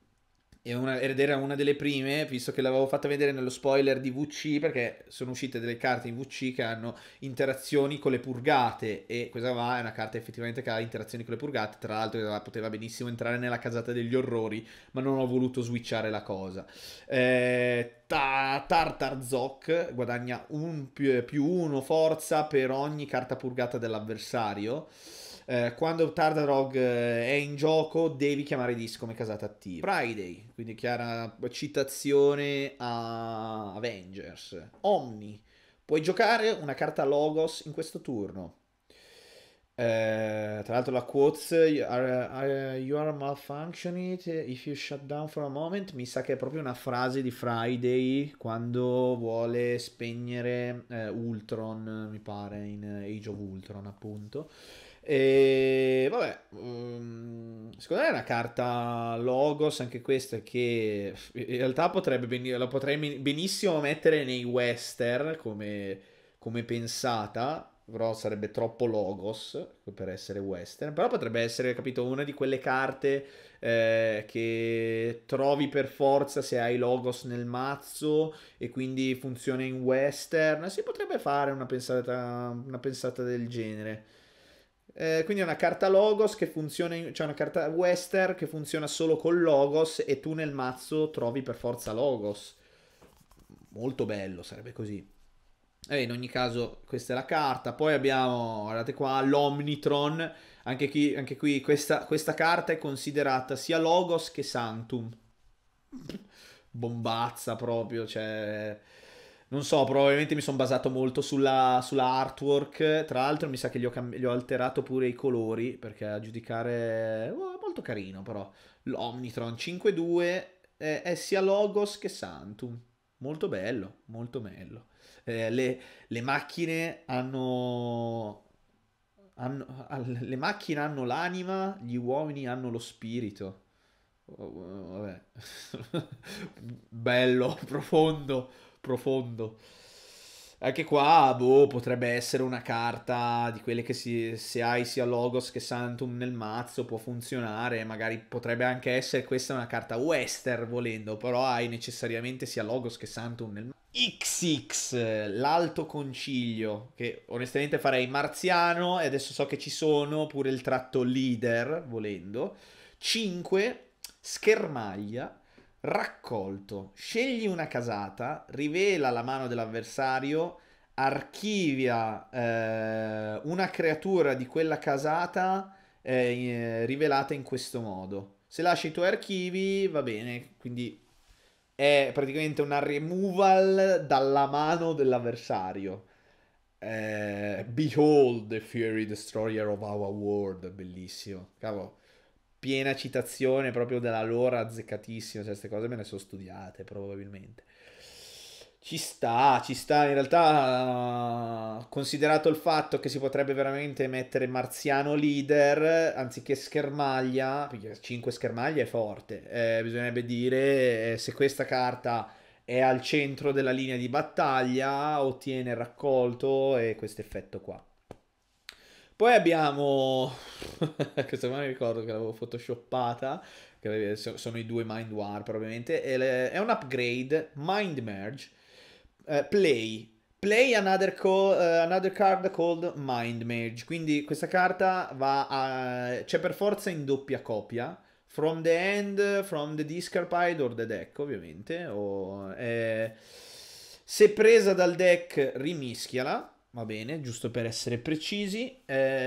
Ed era una delle prime, visto che l'avevo fatta vedere nello spoiler di VC, perché sono uscite delle carte in VC che hanno interazioni con le purgate, e questa qua è una carta effettivamente che ha interazioni con le purgate, tra l'altro poteva benissimo entrare nella casata degli orrori, ma non ho voluto switchare la cosa. Tartarzok guadagna più 1 forza per ogni carta purgata dell'avversario. Quando Tardarog è in gioco devi chiamare Dis come casata attiva. Friday, quindi chiara citazione a Avengers. Omni, puoi giocare una carta Logos in questo turno. Tra l'altro la quotes you are malfunctioning if you shut down for a moment, mi sa che è proprio una frase di Friday quando vuole spegnere Ultron, mi pare, in Age of Ultron appunto. E vabbè, secondo me è una carta Logos anche questa che in realtà la potrei benissimo mettere nei Western come pensata, però sarebbe troppo Logos per essere Western, però potrebbe essere, capito, una di quelle carte che trovi per forza se hai Logos nel mazzo e quindi funziona in Western. Si potrebbe fare una pensata del genere. Quindi è una carta Logos che funziona, cioè una carta Western che funziona solo con Logos e tu nel mazzo trovi per forza Logos. Molto bello, sarebbe così. E in ogni caso, questa è la carta. Poi abbiamo, guardate qua, l'Omnitron. Anche qui questa carta è considerata sia Logos che Sanctum. Bombazza proprio, cioè... Non so, probabilmente mi sono basato molto sulla artwork. Tra l'altro mi sa che gli ho alterato pure i colori, perché a giudicare... è molto carino però. L'Omnitron 5-2 è sia Logos che Sanctum. Molto bello, molto bello. Le macchine le macchine hanno l'anima, gli uomini hanno lo spirito. Vabbè. Bello, profondo, profondo. Anche qua, boh, potrebbe essere una carta di quelle che se hai sia Logos che Santum nel mazzo può funzionare. Magari potrebbe anche essere questa una carta Western volendo, però hai necessariamente sia Logos che Santum nel mazzo. XX, l'Alto Concilio, che onestamente farei Marziano e adesso so che ci sono pure il tratto Leader volendo. 5, Schermaglia. Raccolto. Scegli una casata, rivela la mano dell'avversario, archivia una creatura di quella casata rivelata in questo modo. Se lasci i tuoi archivi, va bene, quindi è praticamente una removal dalla mano dell'avversario. Behold the Fury Destroyer of our world, bellissimo. Cavolo, piena citazione proprio della lore azzeccatissima, cioè queste cose me ne sono studiate probabilmente. Ci sta, in realtà, considerato il fatto che si potrebbe veramente mettere Marziano leader anziché schermaglia, perché 5 schermaglie è forte, bisognerebbe dire se questa carta è al centro della linea di battaglia, ottiene il raccolto e questo effetto qua. Poi abbiamo, questa qua mi ricordo che l'avevo photoshoppata, che sono i due Mind Warp ovviamente, è un upgrade, Mind Merge, Play. Play another card called Mind Mage. Quindi questa carta va a... c'è per forza in doppia copia. From the end, from the discard pile or the deck, ovviamente. Se presa dal deck, rimischiala. Va bene, giusto per essere precisi.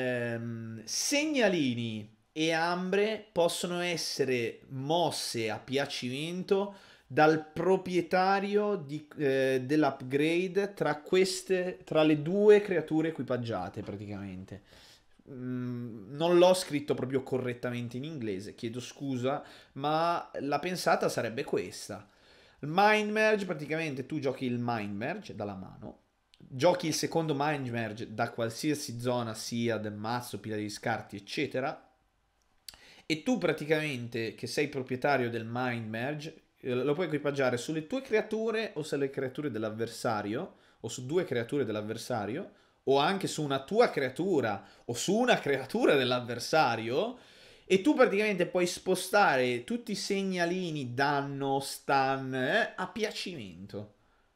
Segnalini e ambre possono essere mosse a piacimento dal proprietario dell'upgrade tra le due creature equipaggiate praticamente. Non l'ho scritto proprio correttamente in inglese, chiedo scusa, ma la pensata sarebbe questa. Il Mind Merge, praticamente tu giochi il Mind Merge dalla mano, giochi il secondo Mind Merge da qualsiasi zona sia del mazzo, pila di scarti, eccetera, e tu praticamente, che sei proprietario del Mind Merge, lo puoi equipaggiare sulle tue creature o sulle creature dell'avversario, o su due creature dell'avversario, o anche su una tua creatura o su una creatura dell'avversario. E tu praticamente puoi spostare tutti i segnalini danno, stun, a piacimento.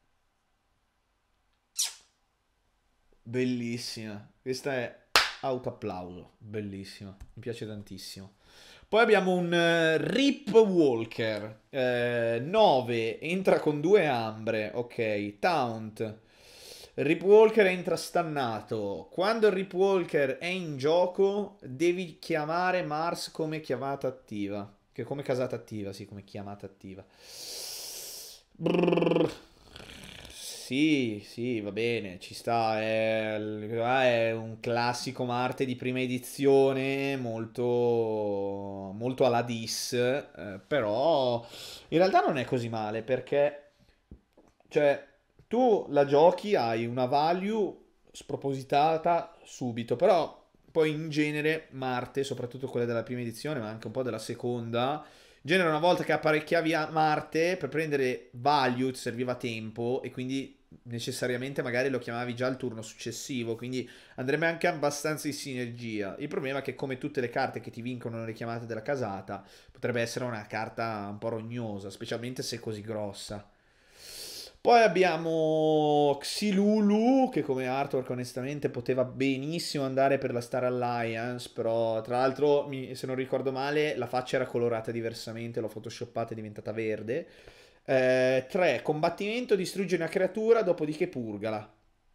Bellissima. Questa è autoapplauso. Bellissima. Mi piace tantissimo. Poi abbiamo un Rip Walker. 9. Entra con 2 ambre. Ok. Taunt. Rip Walker entra stannato. Quando il Rip Walker è in gioco, devi chiamare Mars come chiamata attiva. Che come casata attiva, sì, come chiamata attiva. Brrr. Sì, sì, va bene, ci sta. È un classico Marte di prima edizione, molto, molto alla Dis, però in realtà non è così male perché, cioè, tu la giochi, hai una value spropositata subito, però poi in genere Marte, soprattutto quelle della prima edizione, ma anche un po' della seconda, in genere una volta che apparecchiavi a Marte per prendere value ti serviva tempo e quindi necessariamente magari lo chiamavi già il turno successivo, quindi andrebbe anche abbastanza in sinergia. Il problema è che come tutte le carte che ti vincono le chiamate della casata, potrebbe essere una carta un po' rognosa, specialmente se è così grossa. Poi abbiamo Xilulu, che come artwork onestamente poteva benissimo andare per la Star Alliance, però tra l'altro, se non ricordo male, la faccia era colorata diversamente, l'ho photoshoppata e è diventata verde. 3. Combattimento, distrugge una creatura, dopodiché purgala.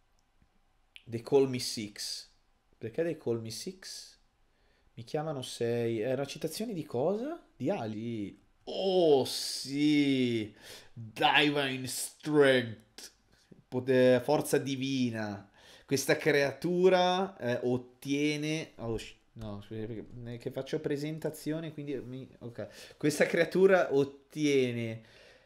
They call me six. Perché they call me six? Mi chiamano 6. È una citazione di cosa? Di Ali. Oh sì! Divine Strength. Forza divina. Questa creatura ottiene... Oh, no, che faccio presentazione, quindi... ok. Questa creatura ottiene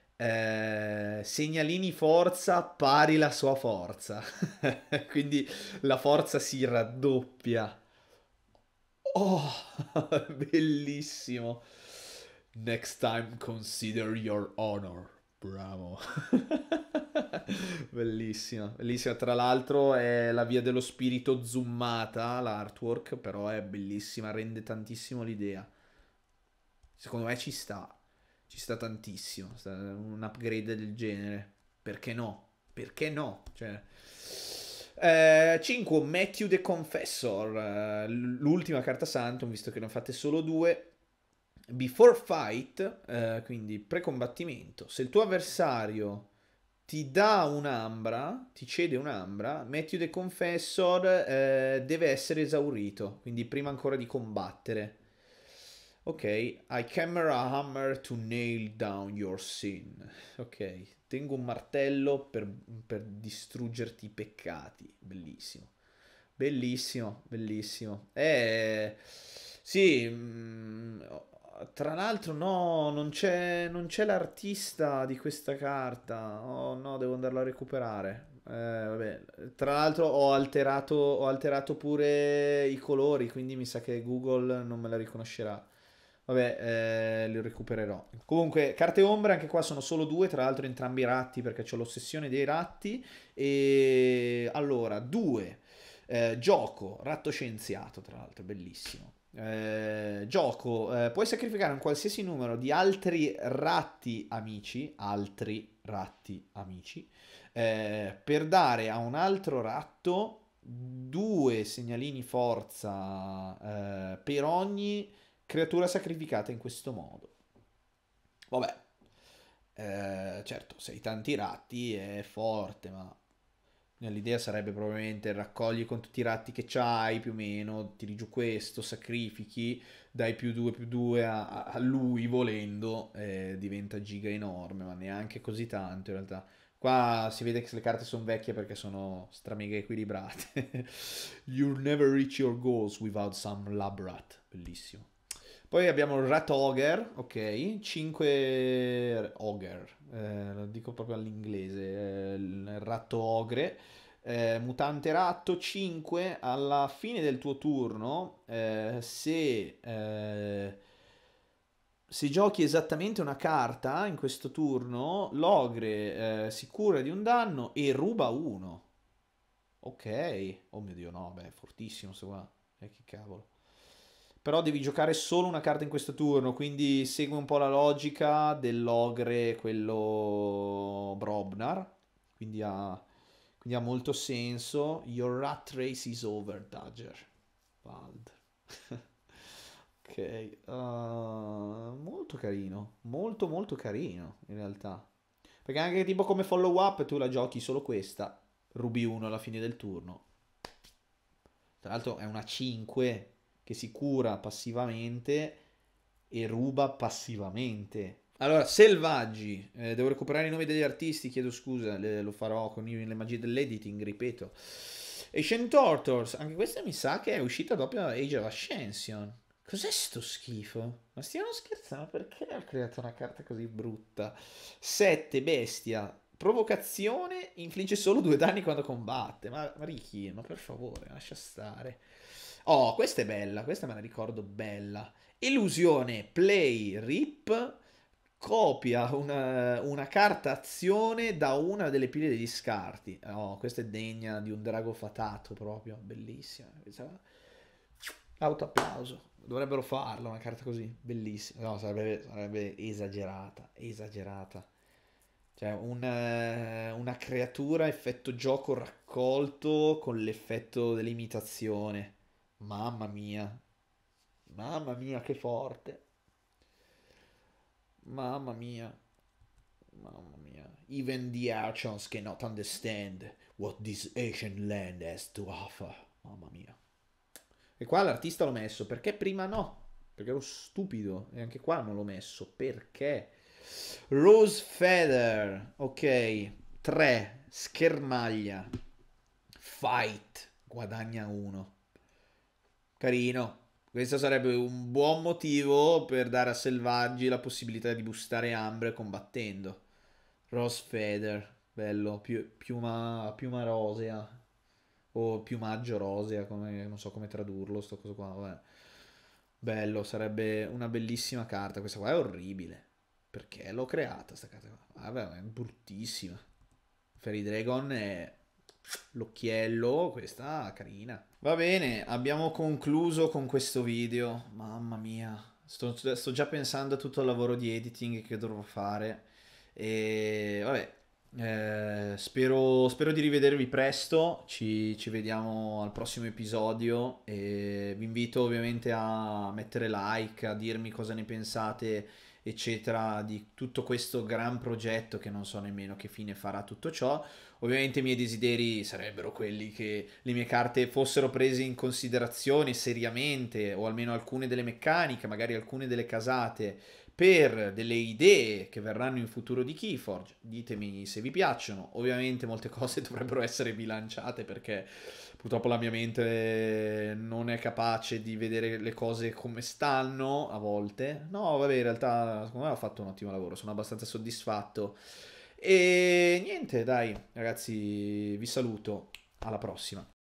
segnalini forza pari la sua forza. Quindi la forza si raddoppia. Oh, bellissimo. Next time consider your honor. Bravo. Bellissima, bellissima. Tra l'altro è la via dello spirito zoomata, l'artwork, però è bellissima, rende tantissimo l'idea. Secondo me ci sta tantissimo, un upgrade del genere. Perché no? Perché no? Cioè... 5. Matthew the Confessor, l'ultima carta Santum, visto che ne ho fatte solo due. Before fight, quindi pre-combattimento, se il tuo avversario ti dà un'ambra, ti cede un'ambra, Matthew the Confessor deve essere esaurito, quindi prima ancora di combattere. Ok, I camera a hammer to nail down your sin. Ok, tengo un martello per distruggerti i peccati. Bellissimo. Bellissimo, bellissimo. Sì, tra l'altro no, non c'è l'artista di questa carta. Oh no, devo andarlo a recuperare. Vabbè. Tra l'altro ho alterato pure i colori, quindi mi sa che Google non me la riconoscerà. Vabbè, li recupererò. Comunque, carte ombre, anche qua sono solo due, tra l'altro entrambi ratti perché ho l'ossessione dei ratti. E allora, due. Gioco, ratto scienziato, tra l'altro, bellissimo. Gioco, puoi sacrificare un qualsiasi numero di altri ratti amici, per dare a un altro ratto due segnalini forza, per ogni creatura sacrificata in questo modo. Vabbè, certo, sei tanti ratti è forte, ma l'idea sarebbe probabilmente raccogli con tutti i ratti che c'hai, più o meno, tiri giù questo, sacrifichi, dai più 2 a lui volendo, diventa giga enorme, ma neanche così tanto in realtà. Qua si vede che le carte sono vecchie perché sono stramega equilibrate. You'll never reach your goals without some lab rat. Bellissimo. Poi abbiamo il Rat Ogre, ok, 5 Ogre, lo dico proprio all'inglese, il ratto ogre, mutante ratto, 5, alla fine del tuo turno, se giochi esattamente una carta in questo turno, l'ogre si cura di un danno e ruba uno. Ok, oh mio Dio, no, beh, è fortissimo sto qua, che cavolo. Però devi giocare solo una carta in questo turno, quindi segue un po' la logica dell'ogre, quello Brobnar. Quindi ha molto senso. Your rat race is over, Dagger. Vald. Ok, molto carino, molto molto carino in realtà. Perché anche tipo come follow up tu la giochi solo questa, rubi uno alla fine del turno. Tra l'altro è una 5 che si cura passivamente e ruba passivamente. Allora, Selvaggi, devo recuperare i nomi degli artisti, chiedo scusa, lo farò con le magie dell'editing, ripeto. Ancient Tortors, anche questa mi sa che è uscita dopo Age of Ascension. Cos'è sto schifo? Ma stiamo scherzando? Perché ho creato una carta così brutta? 7, bestia. Provocazione, infligge solo 2 danni quando combatte. Ma Ricky, ma per favore, lascia stare. Oh, questa è bella, questa me la ricordo bella. Illusione, play, rip, copia una carta azione da una delle pile degli scarti. Oh, questa è degna di un drago fatato proprio, bellissima. Autoapplauso. Dovrebbero farla una carta così, bellissima. No, sarebbe esagerata, esagerata. Cioè, una creatura effetto gioco raccolto con l'effetto dell'imitazione. Mamma mia. Mamma mia, che forte. Mamma mia. Mamma mia. Even the Archons cannot understand what this ancient land has to offer. Mamma mia. E qua l'artista l'ho messo, perché prima no? Perché ero stupido e anche qua non l'ho messo. Perché? Rose Feather, ok, 3, schermaglia, fight, guadagna 1. Carino. Questo sarebbe un buon motivo per dare a Selvaggi la possibilità di boostare Ambre combattendo. Rose Feather, bello, piuma rosea. O piumaggio rosea, non so come tradurlo, sto coso qua, vabbè. Bello, sarebbe una bellissima carta. Questa qua è orribile. Perché l'ho creata sta carta qua? Vabbè, è bruttissima. Fairy Dragon è l'occhiello, questa carina. Va bene, abbiamo concluso con questo video. Mamma mia, sto già pensando a tutto il lavoro di editing che dovrò fare. E vabbè, spero di rivedervi presto. Ci vediamo al prossimo episodio. E vi invito ovviamente a mettere like, a dirmi cosa ne pensate, eccetera, di tutto questo gran progetto che non so nemmeno che fine farà tutto ciò. Ovviamente i miei desideri sarebbero quelli che le mie carte fossero prese in considerazione seriamente, o almeno alcune delle meccaniche, magari alcune delle casate, per delle idee che verranno in futuro di Keyforge. Ditemi se vi piacciono. Ovviamente molte cose dovrebbero essere bilanciate perché purtroppo la mia mente non è capace di vedere le cose come stanno a volte. No, vabbè, in realtà secondo me ha fatto un ottimo lavoro, sono abbastanza soddisfatto. E niente, dai, ragazzi, vi saluto. Alla prossima.